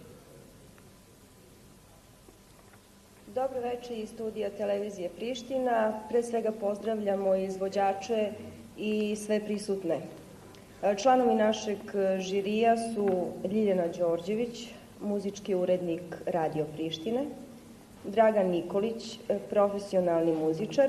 Dobro večer iz studija televizije Priština. Pre svega pozdravljamo izvođače i sve prisutne. Članovi našeg žirija su Ljiljana Đorđević, muzički urednik Radio Prištine, Dragan Nikolić, profesionalni muzičar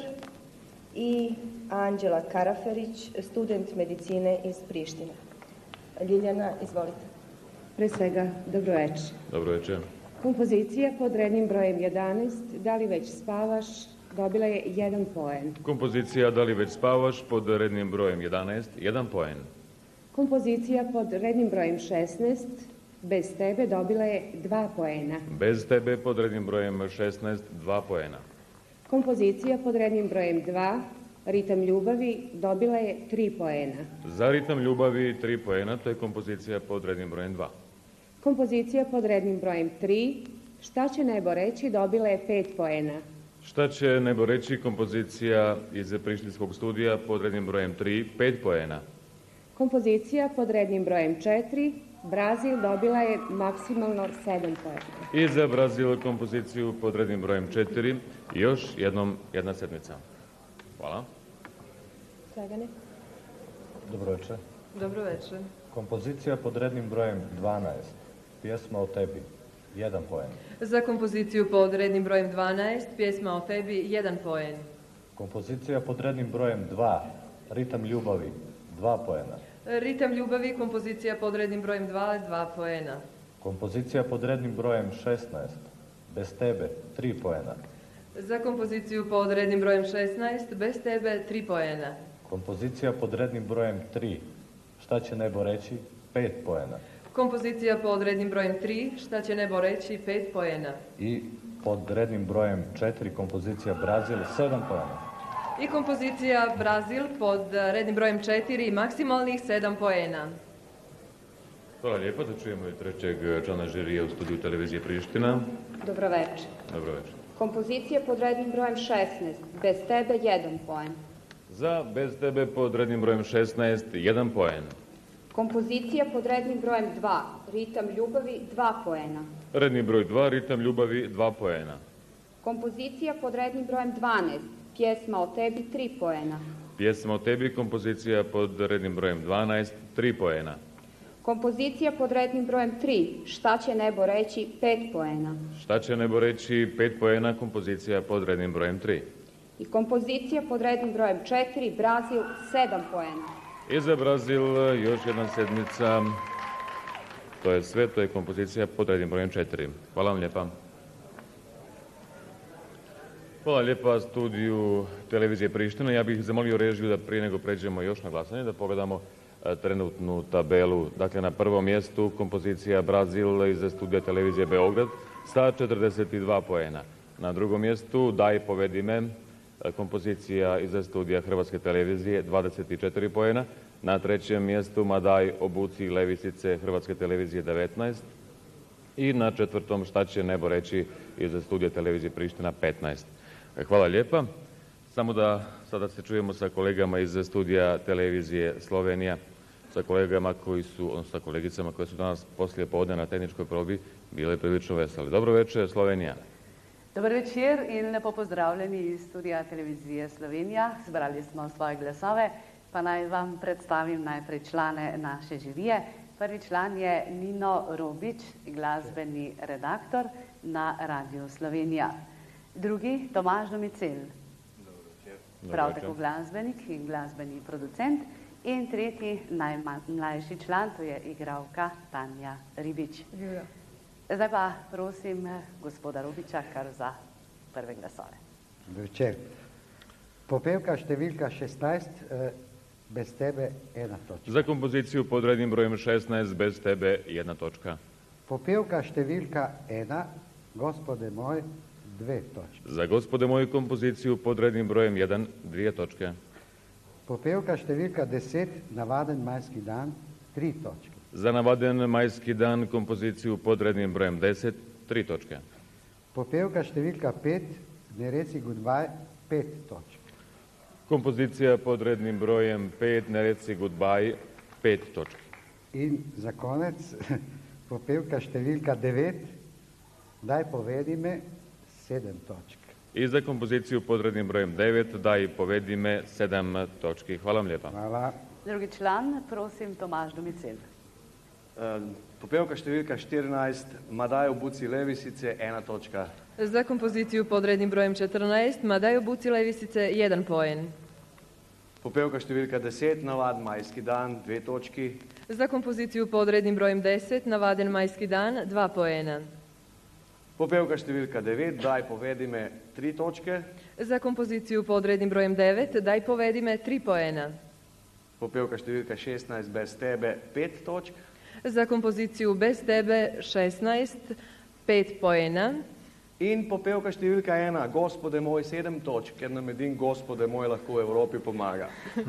i Anđela Karaferić, student medicine iz Prištine. Ljiljana, izvolite. Pre svega, dobro večer. Dobro večer. Kompozicija pod rednim brojem 11, Da li već spavaš, dobila je 1 poen. Kompozicija Da li već spavaš pod rednim brojem 11, 1 poen. Kompozicija pod rednim brojem 16, Bez tebe, dobila je 2 poena. Bez tebe pod rednim brojem 16, 2 poena. Kompozicija pod rednim brojem 2, Ritam ljubavi, dobila je 3 poena. Za Ritam ljubavi 3 poena, to je kompozicija pod rednim brojem 2. Kompozicija pod rednim brojem 3, Šta će nebo reći, dobila je 5 poena. Šta će nebo reći, kompozicija iz Prištinskog studija pod rednim brojem 3, 5 poena. Kompozicija pod rednim brojem 4, Brazil, dobila je maksimalno 7 poena. I za Brazil kompoziciju pod rednim brojem 4, još jedna sedmica. Hvala. Slagane. Dobro večer. Dobro večer. Kompozicija pod rednim brojem 12, Pjesma o tebi, 1 poen. Za kompoziciju pod rednim brojem 12, Pjesma o tebi, 1 poen. Kompozicija pod rednim brojem 2, Ritam ljubavi, 2 poena. Ritam ljubavi, kompozicija pod rednim brojem 2, 2 poena. Kompozicija pod rednim brojem 16, Bez tebe, 3 poena. Za kompoziciju pod rednim brojem 16, Bez tebe, 3 poena. Kompozicija pod rednim brojem 3, Šta će nebo reći, 5 poena. Kompozicija pod rednim brojem 3, Šta će nebo reći, 5 poena. I pod rednim brojem 4, kompozicija Brazil, 7 poena. I kompozicija Brazil pod rednim brojem 4, maksimalnih 7 poena. Hvala lijepo, da čujemo i trećeg člana žirija u studiju televizije Priština. Dobro večer. Dobro večer. Kompozicija pod rednim brojem 16, Bez tebe, 1 poen. Za Bez tebe pod rednim brojem 16, 1 poen. Kompozicija pod rednim brojem 2, Ritam ljubavi, 2 poena. Redni broj 2, Ritam ljubavi, 2 poena. Kompozicija pod rednim brojem 12, Pjesma o tebi, 3 poena. Pjesma o tebi, kompozicija pod rednim brojem 12, 3 poena. Kompozicija pod rednim brojem 3, Šta će nebo reći, 5 poena. Šta će nebo reći, 5 poena, kompozicija pod rednim brojem 3. I kompozicija pod rednim brojem 4, Brazil, 7 poena. I za Brazil još jedna sedmica. To je sve, to je kompozicija pod rednim brojem 4. Hvala vam lijepa. Hvala lijepa studiju televizije Priština. Ja bih zamolio režiju da prije nego pređemo još na glasanje, da pogledamo trenutnu tabelu. Dakle, na prvom mjestu kompozicija Brazil iz studija televizije Beograd sa 42 poena. Na drugom mjestu Daj povedi me, kompozicija iz studija Hrvatske televizije, 24 poena. Na trećem mjestu Madaj obuci levisice Hrvatske televizije, 19. I na četvrtom Šta će nebo reći iz studija televizije Priština, 15. Hvala lijepa. Samo da sada se čujemo sa kolegama iz studija televizije Slovenija, sa kolegama koji su, odnosno sa kolegicama koje su danas poslije podne na tehničkoj probi bile prilično veseli. Dobro večer, Slovenija. Dober večer in lepo pozdravljeni iz studija televizije Slovenija. Zbrali smo svoje glasove, pa naj vam predstavim najprej člane naše žirije. Prvi član je Nino Robič, glasbeni redaktor na Radiju Slovenija. Drugi, Tomaž Domicel, prav tako glasbenik in glasbeni producent. In tretji, najmlajši član, to je igralka Tanja Ribič. Zdaj pa prosim gospoda Robiča kar za prve glasove. Večer. Popevka številka 16, bez tebe 1 točka. Za kompoziciju pod rednim brojem 16, bez tebe 1 točka. Popevka številka 1, gospode moj, 2 točke. Za gospode moju kompoziciju pod rednim brojem 1, 2 točke. Popevka številka 10, navaden majski dan, 3 točke. Za navaden majski dan kompoziciju pod rednim brojem 10, 3 točke. Popevka številka 5, ne reci goodbye, 5 točke. Kompozicija pod rednim brojem 5, ne reci goodbye, 5 točke. In za konec, popevka številka 9, daj povedi me, 7 točke. I za kompoziciju pod rednim brojem 9, daj povedi me, 7 točki. Hvala vam lijepa. Hvala. Drugi član, prosim, Tomaž Domicel. Popevka številka 14, Madaj obuci levisice, 1 točka. Za kompoziciju pod rednim brojem 14, Madaj obuci levisice, 1 poen. Popevka številka 10, Navaden majski dan, 2 točki. Za kompoziciju pod rednim brojem 10, Navaden majski dan, 2 poena. Popevka številka 9, Daj povedi me, 3 točke. Za kompoziciju pod rednim brojem 9, Daj povedi me, 3 poena. Popevka številka 16, Bez tebe, 5 točk. Za kompoziciju Bez tebe 16, 5 poena. In popevka številka 1, Gospode moj, 7 točk, ker nam edin Gospode moj lahko v Evropi pomaga.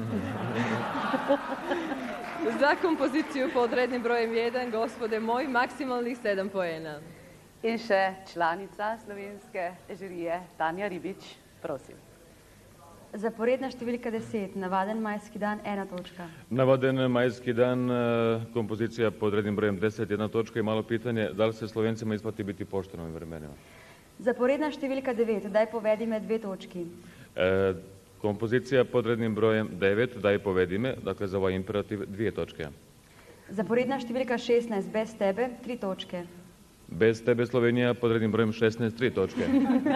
Za kompoziciju pod rednim brojem 1, Gospode moj, maksimalnih 7 poena. In še članica slovenske žirije Tanja Ribič, prosim. Zaporedna številka 10, navaden majski dan, 1 točka. Navaden majski dan, kompozicija pod rednim brojem 10, 1 točka. I malo pitanje, da li se Slovencima isplati biti pošteno ovim vremenima? Zaporedna številka 9, daj povedi me, 2 točki. Kompozicija pod rednim brojem 9, daj povedi me, dakle za ovaj imperativ 2 točke. Zaporedna številka 16, bez tebe, 3 točke. Bez tebe Slovenija pod rednim brojem 16, 3 točke.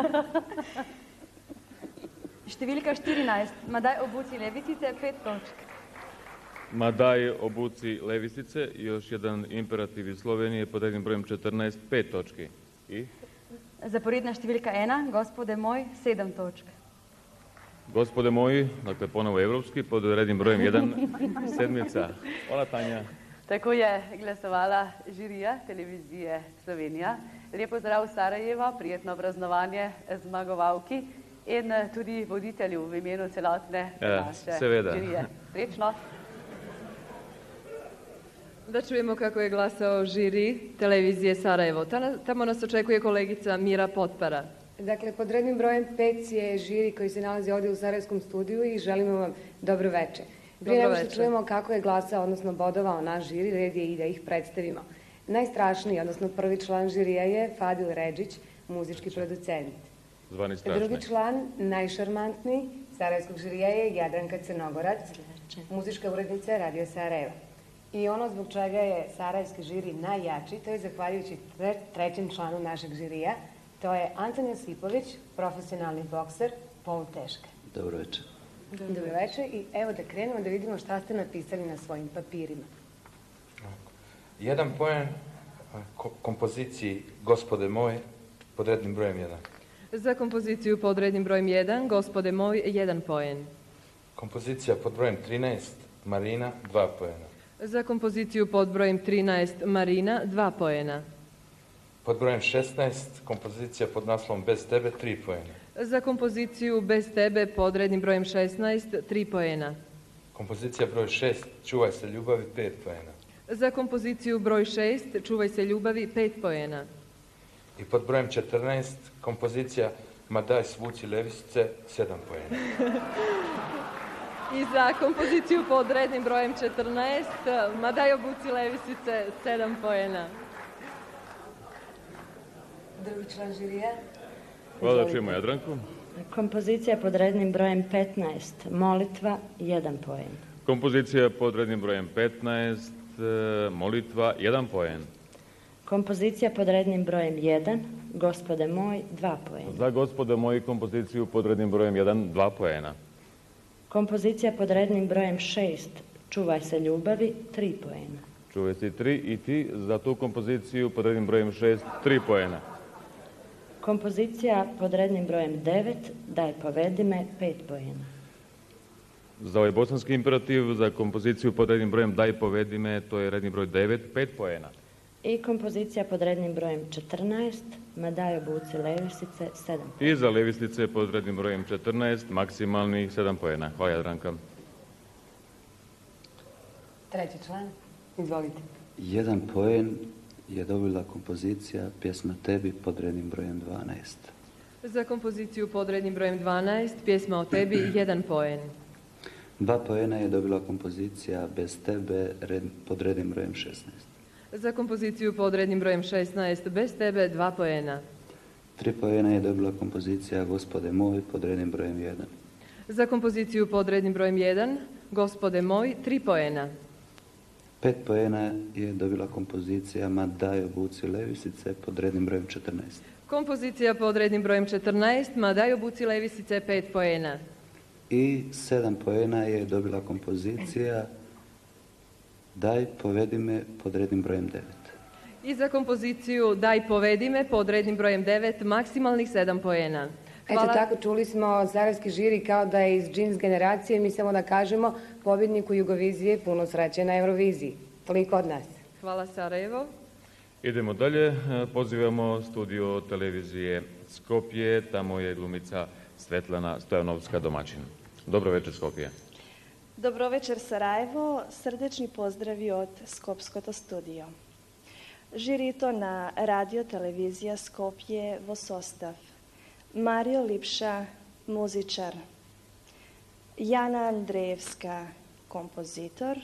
Številka 14, Madaj obuci levisice, 5 točk. Madaj obuci levisice, još jedan imperativ iz Slovenije pod rednim brojem 14, 5 točki. I? Zaporedna številka 1, gospode moj, 7 točk. Gospode moji, dakle ponovo evropski, pod rednim brojem 1, 7. Hvala Tanja. Tako je glasovala žirija televizije Slovenija. Lep pozdrav v Sarajevo, prijetno praznovanje zmagovalki in tudi voditelju v imenu celotne naše žirije. Srečno. Da čujemo kako je glasao žiri televizije Sarajevo. Tamo nas očekuje kolegica Mira Potpara. Dakle, pod rednim brojem 5 je žiri koji se nalazi ovdje u Sarajevskom studiju i želimo vam dobro večer. Prije nego što čujemo kako je glasao, odnosno bodovao naš žiri, red je i da ih predstavimo. Najstrašniji, odnosno prvi član žirija je Fadil Redžić, muzički producent. Zvani strašni. Drugi član, najšarmantniji sarajevskog žirija je Jadranka Crnogorac, muzička urednica Radio Sarajevo. I ono zbog čega je sarajevski žiri najjači, to je zahvaljujući trećem članu našeg žirija, to je Anton Josipović, profesionalni bokser, poluteška. Dobro večer. Dobro večer i evo da krenemo da vidimo šta ste napisali na svojim papirima. 1 poen kompoziciji Gospode moj pod rednim brojem 1. Za kompoziciju pod rednim brojem 1, Gospode moj, 1 poen. Kompozicija pod brojem 13, Marina, 2 poena. Za kompoziciju pod brojem 13, Marina, 2 poena. Pod brojem 16, kompozicija pod naslovom Bez tebe, 3 poena. Za kompoziciju Bez tebe pod rednim brojem 16, 3 poena. Kompozicija broj 6, Čuvaj se ljubavi, 5 poena. Za kompoziciju broj 6, Čuvaj se ljubavi, 5 poena. I pod brojem 14, kompozicija Ma daj svuci levisice, 7 poena. I za kompoziciju pod rednim brojem 14, Ma daj obuci levisice, 7 poena. Drugi član žirija. Hvala, čujemo Jadranku. Kompozicija pod rednim brojem 15, Molitva, 1 poen. Kompozicija pod rednim brojem 15, Molitva, 1 poen. Kompozicija pod rednim brojem 1, Gospode moj, 2 poena. Za Gospode moji kompoziciju pod rednim brojem 1, 2 poena. Kompozicija pod rednim brojem 6, Čuvaj se ljubavi, 3 poena. Čuvaj se 3 i ti za tu kompoziciju pod rednim brojem 6, 3 poena. Kompozicija pod rednim brojem 9, Daj povedi me, 5 poena. Za ovaj bosanski imperativ, za kompoziciju pod rednim brojem Daj povedi me, to je redni broj 9, 5 poena. I kompozicija pod rednim brojem 14, Ma daj obuci levisice, 7 poena. I za levisice pod rednim brojem 14, maksimalnih 7 poena. Hvala, Jadranka. Treći član, izvolite. 1 poen je dobila kompozicija Pjesma tebi pod rednim brojem 12. Za kompoziciju pod rednim brojem 12, Pjesma o tebi, 1 poen. 2 poena je dobila kompozicija Bez tebe pod rednim brojem 16. Za kompoziciju pod rednim brojem 16, Bez tebe, 2 poena. 3 poena je dobila kompozicija Gospode moj pod rednim brojem 1. Za kompoziciju pod rednim brojem 1, Gospode moj, 3 poena. 5 poena je dobila kompozicija Ma daj obuci levisice pod rednim brojem 14. Kompozicija pod rednim brojem 14, Ma daj obuci levisice, 5 poena. I 7 poena je dobila kompozicija Daj povedi me pod rednim brojem 9. I za kompoziciju Daj povedi me pod rednim brojem 9, maksimalnih 7 poena. Eto tako, čuli smo sarajevski žiri kao da je iz džins generacije. Mi samo da kažemo pobjedniku Jugovizije puno sreće na Euroviziji. Toliko od nas. Hvala, Sarajevo. Idemo dalje. Pozivamo studio televizije Skopje. Tamo je glumica Svetlana Stojanovska domaćin. Dobro večer, Skopje. Dobro večer, Sarajevo. Srdečni pozdravi od Skopskoto studio. Žirito na radio televizija Skopje vo sostav. Mario Lipša, muzičar. Jana Andrejevska, kompozitor.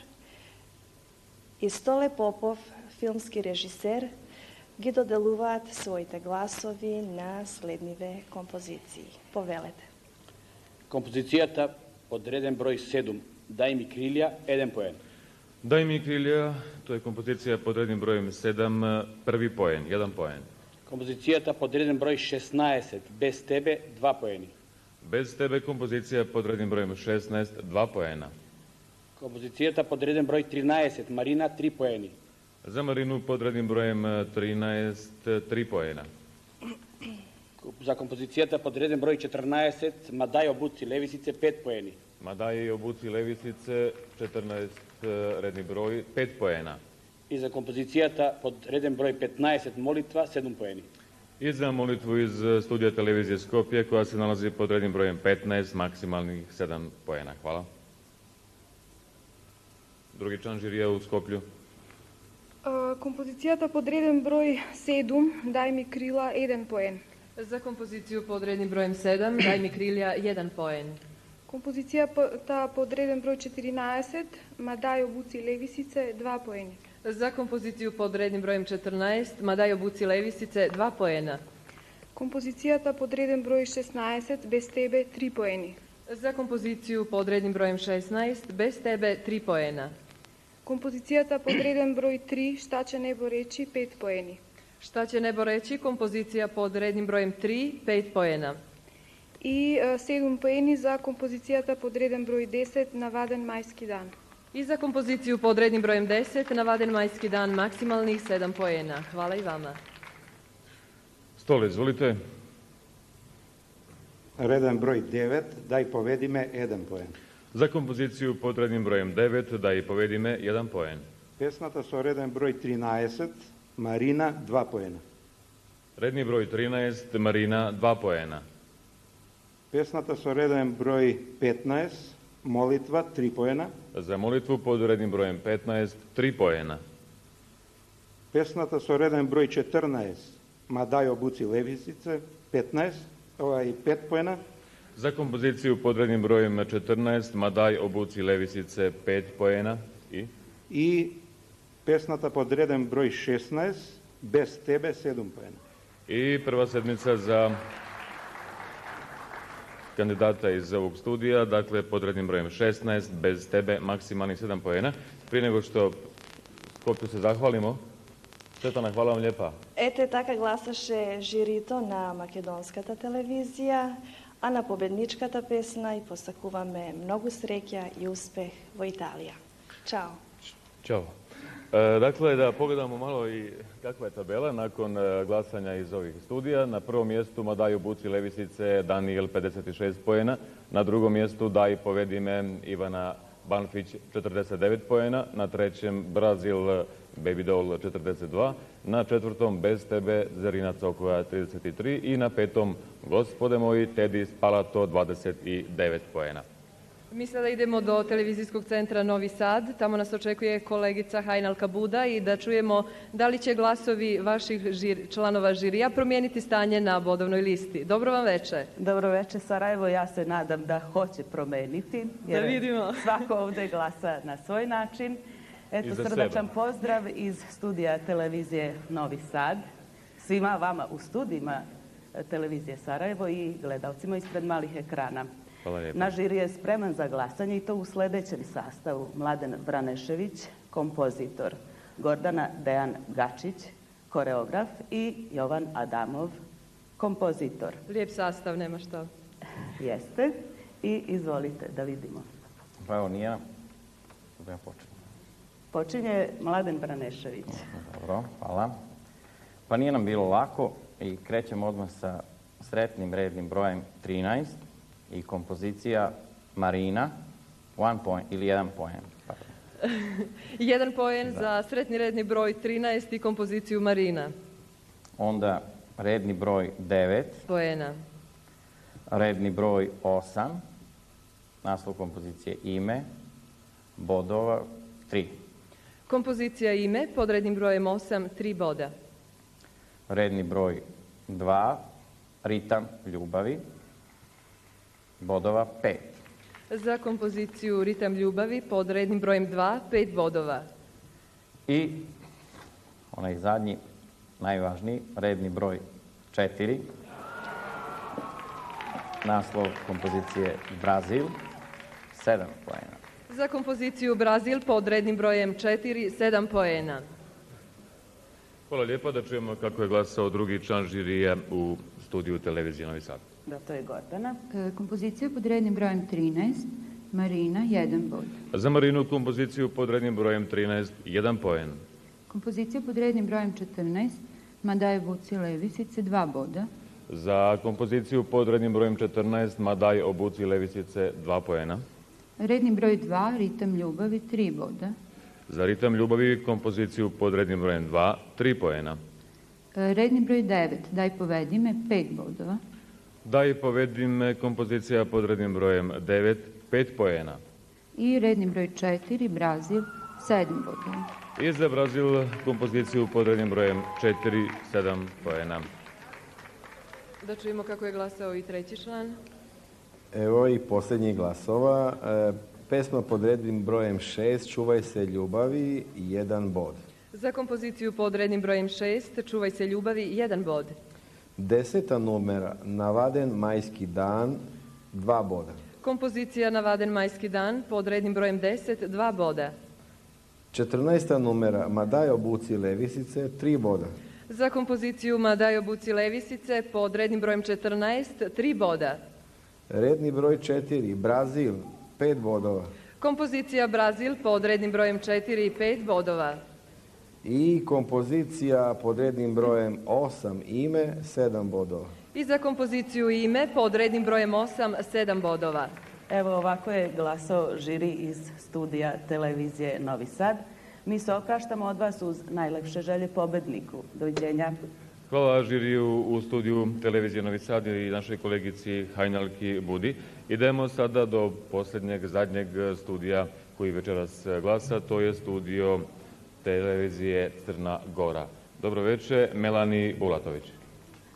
I Stole Popov, filmski režiser, gi dodeluvat svojite glasovi na slednive kompoziciji. Povelete. Kompozicijata pod redem broj 7, Daj mi krilja, 1 poen. Daj mi krilja, to je kompozicija pod rednim brojem 7, 1 poen, 1 poen. Kompozicijata pod redem broj 16, Bez tebe, 2 poeni. Bez tebe kompozicija pod rednim brojem 16, 2 poena. Kompozicijata pod redem broj 13, Marina, 3 poeni. Za Marinu pod rednim brojem 13, 3 poena. Za kompozicijata pod redem broj 14, Ma daj obuci levisice, 5 poeni. Ma daj obuci levisice, 14 redni broj, 5 poena. I za kompozicijata pod redem broj 15, Molitva, 7 poeni. I za molitvu iz studija televizije Skopje koja se nalazi pod rednim brojem 15, maksimalnih 7 poena. Hvala. Drugi član žirija u Skoplju. Композицията под реден брой 7, Дай ми крила, 1 поен. За композицiju pod rednim brojem 7, Daj mi krilja, 1 poen. Композицията под реден брой 14, Ма дай обуци левисице, 2 поени. Za kompoziciju pod rednim brojem 14, Ma daj obuci levisice, 2 poena. Композицията под реден брой 16, Без тебе, 3 поени. Za kompoziciju pod rednim brojem 16, Bez tebe, 3 poena. Композицията под реден брой 3, Šta će nebo reći, 5 поени. Šta će nebo reći, kompozicija pod rednim brojem 3, 5 poena. И 7 поени за композицията под реден брой 10, Navaden majski dan. I za kompoziciju pod rednim brojem 10, Navaden majski dan, maksimalnih 7 poena. Hvala i vama. Stole, izvolite. Redan broj 9, Daj povedi me, 1 poen. Za kompoziciju pod rednim brojem 9, Daj povedi me, 1 poen. Pesmata со redan broj 13, Marina, 2 poena. Redni broj 13, Marina, 2 poena. Pesmata со redan broj 15, Molitva, 3 poena. Za molitvu pod rednim brojem 15, 3 poena. Pesmata со redan broj 14, Ma daj obuci levisice, 15. 5 poena. Za kompoziciju pod rednim brojem 14 Madaj obuci levisice 5 poena. I pesmata pod redom broj 16 Bez tebe 7 poena. I prva sedmica za kandidata iz ovog studija, dakle pod rednim brojem 16 Bez tebe maksimalnih 7 poena. Prije nego što Skopju se zahvalimo, Svetana, hvala vam lijepa. Ете така гласаше жирито на македонската телевизија, а на победничката песна и посакуваме многу среќа и успех во Италија. Чао. Ćao. Dakle, da pogledamo malo i kakva je tabela nakon glasanja iz ovih studija. Na prvom mjestu Madaj obuci levisice Daniel 56 poena, na drugom mjestu Daj povedi me Ivana Banfić 49 poena, na trećem Brazil Baby Doll 42, na četvrtom Bez tebe Zerina Cokoja 33 i na petom Gospode moji Tedi Spalato 29 poena. Mi sada idemo do televizijskog centra Novi Sad. Tamo nas očekuje kolegica Hajnalka Buda i da čujemo da li će glasovi vaših članova žirija promijeniti stanje na bodovnoj listi. Dobro vam veče. Dobro veče, Sarajevo. Ja se nadam da hoće promeniti. Da vidimo. Svako ovde glasa na svoj način. Eto, srdačan pozdrav iz studija televizije Novi Sad. Svima vama u studijima televizije Sarajevo i gledalcima ispred malih ekrana. Naš žiri je spreman za glasanje i to u sledećem sastavu. Mladen Vranešević, kompozitor, Gordana Dejan Gačić, koreograf i Jovan Adamov, kompozitor. Lijep sastav, nema šta. Jeste. I izvolite da vidimo. Pa evo nije. Ja počinjem. Počinje Mladen Vranešević. Dobro, hvala. Pa nije nam bilo lako i krećemo odmah sa sretnim rednim brojem 13 i kompozicija Marina, 1 point ili 1 poen. 1 poen za sretni redni broj 13 i kompoziciju Marina. Onda redni broj 9. Poena. Redni broj 8. Naslov kompozicije Ime. Bodova 3. Kompozicija Ime pod rednim brojem 8, 3 boda. Redni broj 2. Ritam ljubavi. Bodova 5. Za kompoziciju Ritam ljubavi pod rednim brojem 2, 5 bodova. I onaj zadnji, najvažniji, redni broj 4. Naslov kompozicije Brazil, 7 poena. Za kompoziciju Brazil pod rednim brojem 4, 7 poena. Hvala lijepa, da čujemo kako je glasao drugi član žirija u studiju televizije Novi Sad. Da, to je Gordana. Kompozicija pod rednim brojem 13, Marina, 1 bod. Za Marinu kompoziciju pod rednim brojem 13, 1 poen. Kompozicija pod rednim brojem 14, Madaj obuci levisice, 2 boda. Za kompoziciju pod rednim brojem 14, Madaj obuci levisice, 2 poena. Redni broj 2, Ritam ljubavi, 3 boda. Za Ritam ljubavi kompoziciju pod rednim brojem 2, 3 poena. Redni broj 9, Daj povedi me, 5 bodova. Daj povedi me kompozicija pod rednim brojem 9, 5 poena. I redni broj 4, Brazil, 7 bodova. I za Brazil kompoziciju pod rednim brojem 4, 7 poena. Da čujemo kako je glasao i treći član. Evo i posljednjih glasova. Pesma pod rednim brojem 6, Čuvaj se ljubavi, 1 bod. Za kompoziciju pod rednim brojem 6, Čuvaj se ljubavi, 1 bod. 10. numera, Navaden majski dan, 2 boda. Kompozicija Navaden majski dan pod rednim brojem 10, 2 boda. 14. numera, Madaj obuci levisice, 3 boda. Za kompoziciju Madaj obuci levisice pod rednim brojem 14, 3 boda. Redni broj 4, Brazil, 5 bodova. Kompozicija Brazil pod rednim brojem 4 i 5 bodova. I kompozicija pod rednim brojem 8, Ime, 7 bodova. I za kompoziciju Ime pod rednim brojem 8, 7 bodova. Evo ovako je glasao žiri iz studija televizije Novi Sad. Mi se opraštamo od vas uz najlepše želje pobedniku. Doviđenja. Hvala žiriju u studiju televizije Novi Sad i našoj kolegici Hajnalki Budi. Idemo sada do posljednjeg, zadnjeg studija koji večeras glasa, to je studio televizije Crna Gora. Dobro večer, Melani Bulatović.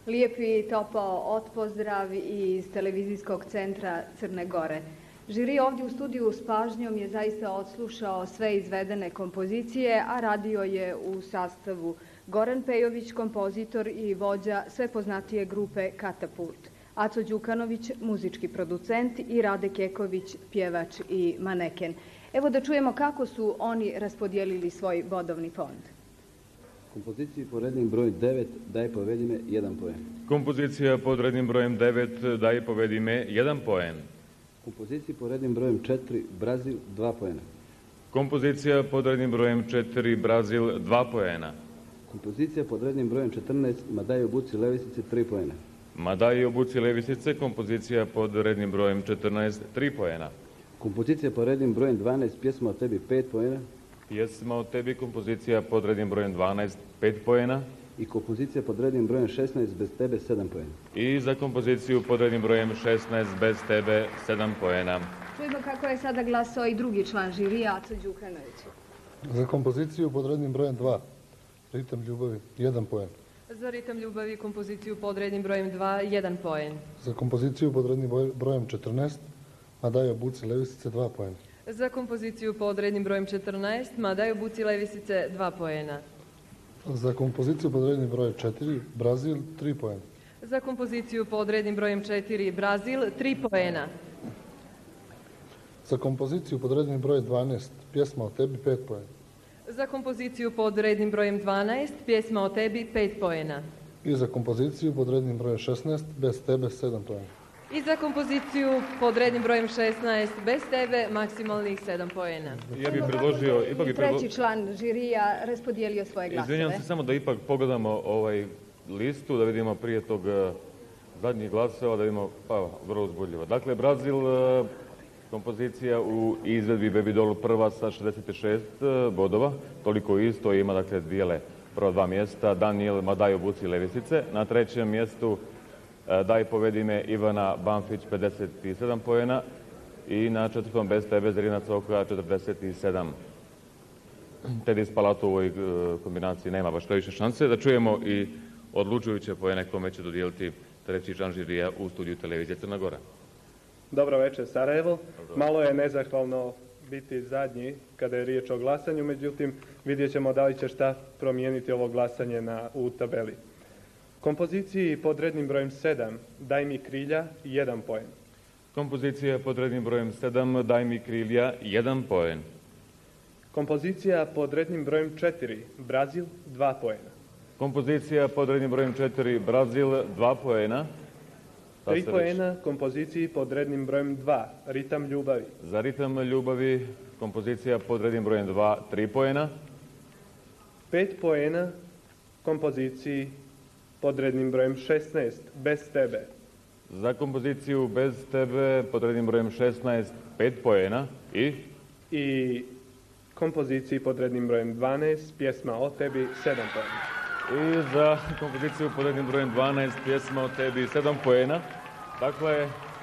Lijepi topao otpozdrav iz televizijskog centra Crne Gore. Žiri ovdje u studiju s pažnjom je zaista odslušao sve izvedene kompozicije, a radio je u sastavu Goran Pejović, kompozitor i vođa sve poznatije grupe Katapult, Aco Đukanović, muzički producent i Rade Keković, pjevač i maneken. Evo da čujemo kako su oni raspodijelili svoj bodovni fond. Kompoziciji pod rednim brojem 9 Daj povedi me 1 poen. Kompozicija pod rednim brojem 9 Daj povedi me 1 poen. Kompoziciji pod rednim brojem 4 Brazil 2 poena. Kompozicija pod rednim brojem 4 Brazil 2 poena. Kompozicija pod rednim brojem 14 Madaj obuci levisice 3 poena. Madaj obuci levisice, kompozicija pod rednim brojem 14 3 poena. Kompozicija pod rednim brojem 12 Pjesma o tebi 5 poena. Pjesma o tebi, kompozicija pod rednim brojem 12 5 poena. I kompozicija pod rednim brojem 16 Bez tebe 7 poena. I za kompoziciju pod rednim brojem 16 Bez tebe 7 poena. Čujemo kako je sada glasao i drugi član žirija, Aco Đukanović. Za kompoziciju pod rednim brojem 2 Ritam ljubavi 1 poen. Za Ritam ljubavi kompoziciju pod rednim brojem 2 1 poen. Za kompoziciju pod rednim brojem 14 Madaj obuci levisice 2 poena. Za kompoziciju pod rednim brojem 14 Madaj obuci levisice 2 poena. Za kompoziciju pod rednim brojem 4 Brazil 3 poena. Za kompoziciju pod rednim brojem 4 Brazil 3 poena. Za kompoziciju pod rednim brojem 12 Pjesma o tebi 5 poena. Za kompoziciju pod rednim brojem 12 Pjesma o tebi 5 poena. I za kompoziciju pod rednim brojem 16 Bez tebe 7 poena. I za kompoziciju pod rednim brojem 16 Bez tebe maksimalnih 7 poena. Ja bih predložio... Treći član žirija raspodijelio svoje glasove. Izvinjam se samo da ipak pogledamo ovaj listu, da vidimo prije tog zadnjih glasova, da vidimo, pa, vrlo uzbudljivo. Dakle, Brazil, kompozicija u izvedbi Baby Doll prva sa 66 bodova, toliko isto ima, dakle, dijele prva dva mjesta. Daniel Madaj obuci levisice, na trećem mjestu Daj povedi me Ivana Banfić 57 poena i na četvrtom Bez tebe Zrina Coka 47. Teddy Spalato u ovoj kombinaciji nema baš previše šanse. Da čujemo i odlučujuće poene kome će dodijeliti treći član žirija u studiju televizije Crna Gora. Dobro večer Sarajevo. Malo je nezahvalno biti zadnji kada je riječ o glasanju, međutim vidjet ćemo da li će šta promijeniti ovo glasanje u tabeli. Kompoziciji pod rednim brojem 7 Daj mi krilja 1 poen. Kompozicija pod rednim brojem 7 Daj mi krilja 1 poen. Kompozicija pod rednim brojem 4 Brazil 2 poena. Kompozicija pod rednim brojem 4 Brazil 2 poena. 3 poena kompoziciji pod rednim brojem 2 Ritam ljubavi. Za Ritam ljubavi kompozicija pod rednim brojem 2 3 poena. 5 poena kompoziciji pod rednim brojem 16 Bez tebe. Za kompoziciju Bez tebe pod rednim brojem 16 5 poena i kompoziciji pod rednim brojem 12 Pjesma o tebi 7 poena. I za kompoziciju pod rednim brojem 12 Pjesma o tebi 7 poena. Dakle,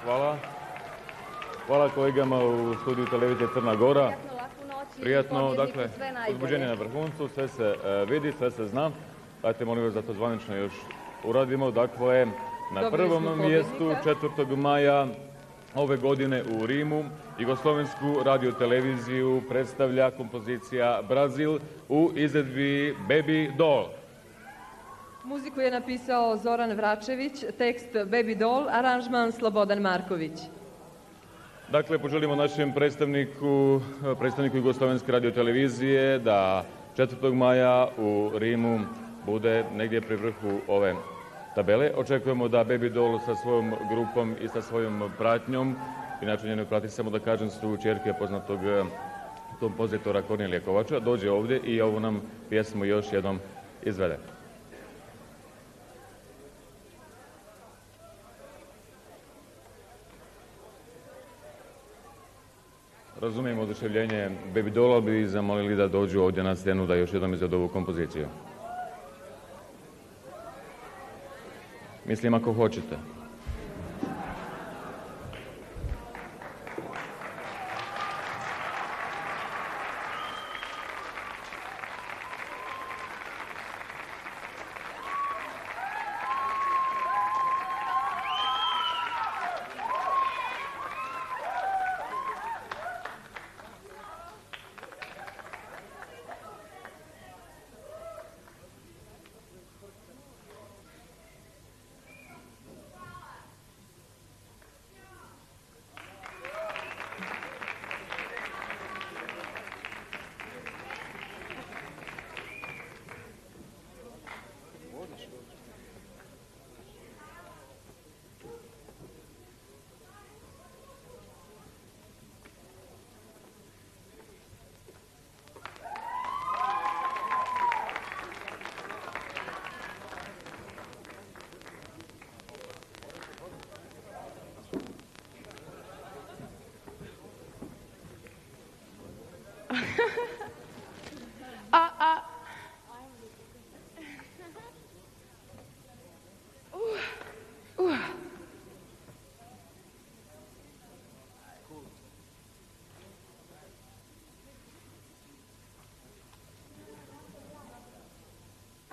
hvala kolegama u studiju televizije Crna Gora. Prijatno, dakle, uzbuđenje na vrhuncu, sve se vidi, sve se zna. Dajte, molim vas, da to zvanično još uradimo. Dakle, na prvom mjestu 4. maja ove godine u Rimu Jugoslovensku radioteleviziju predstavlja kompozicija Brazil u izvedbi Baby Doll. Muziku je napisao Zoran Vračević, tekst Baby Doll, aranžman Slobodan Marković. Dakle, poželimo našem predstavniku Jugoslovenske radiotelevizije da 4. maja u Rimu bude negdje pri vrhu ove tabele. Očekujemo da Baby Doll sa svojom grupom i sa svojom pratnjom, inače njenoj prati samo da kažem su čerke poznatog kompozitora Kornelija Kovača, dođe ovdje i ovu nam pjesmu još jednom izvede. Razumijemo oduševljenje Baby Dolla, bi zamolili da dođu ovdje na scenu da još jednom izvedu ovu kompoziciju. Mislim ako hoćete.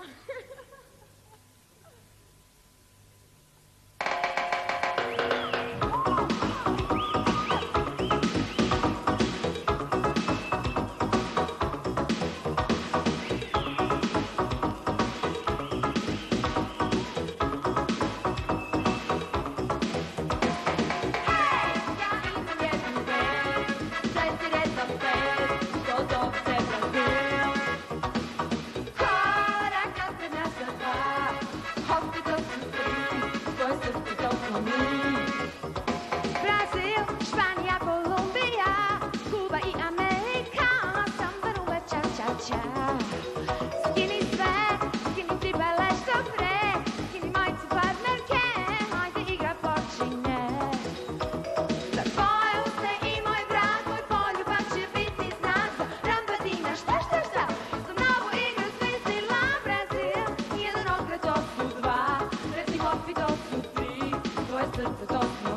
Srce to su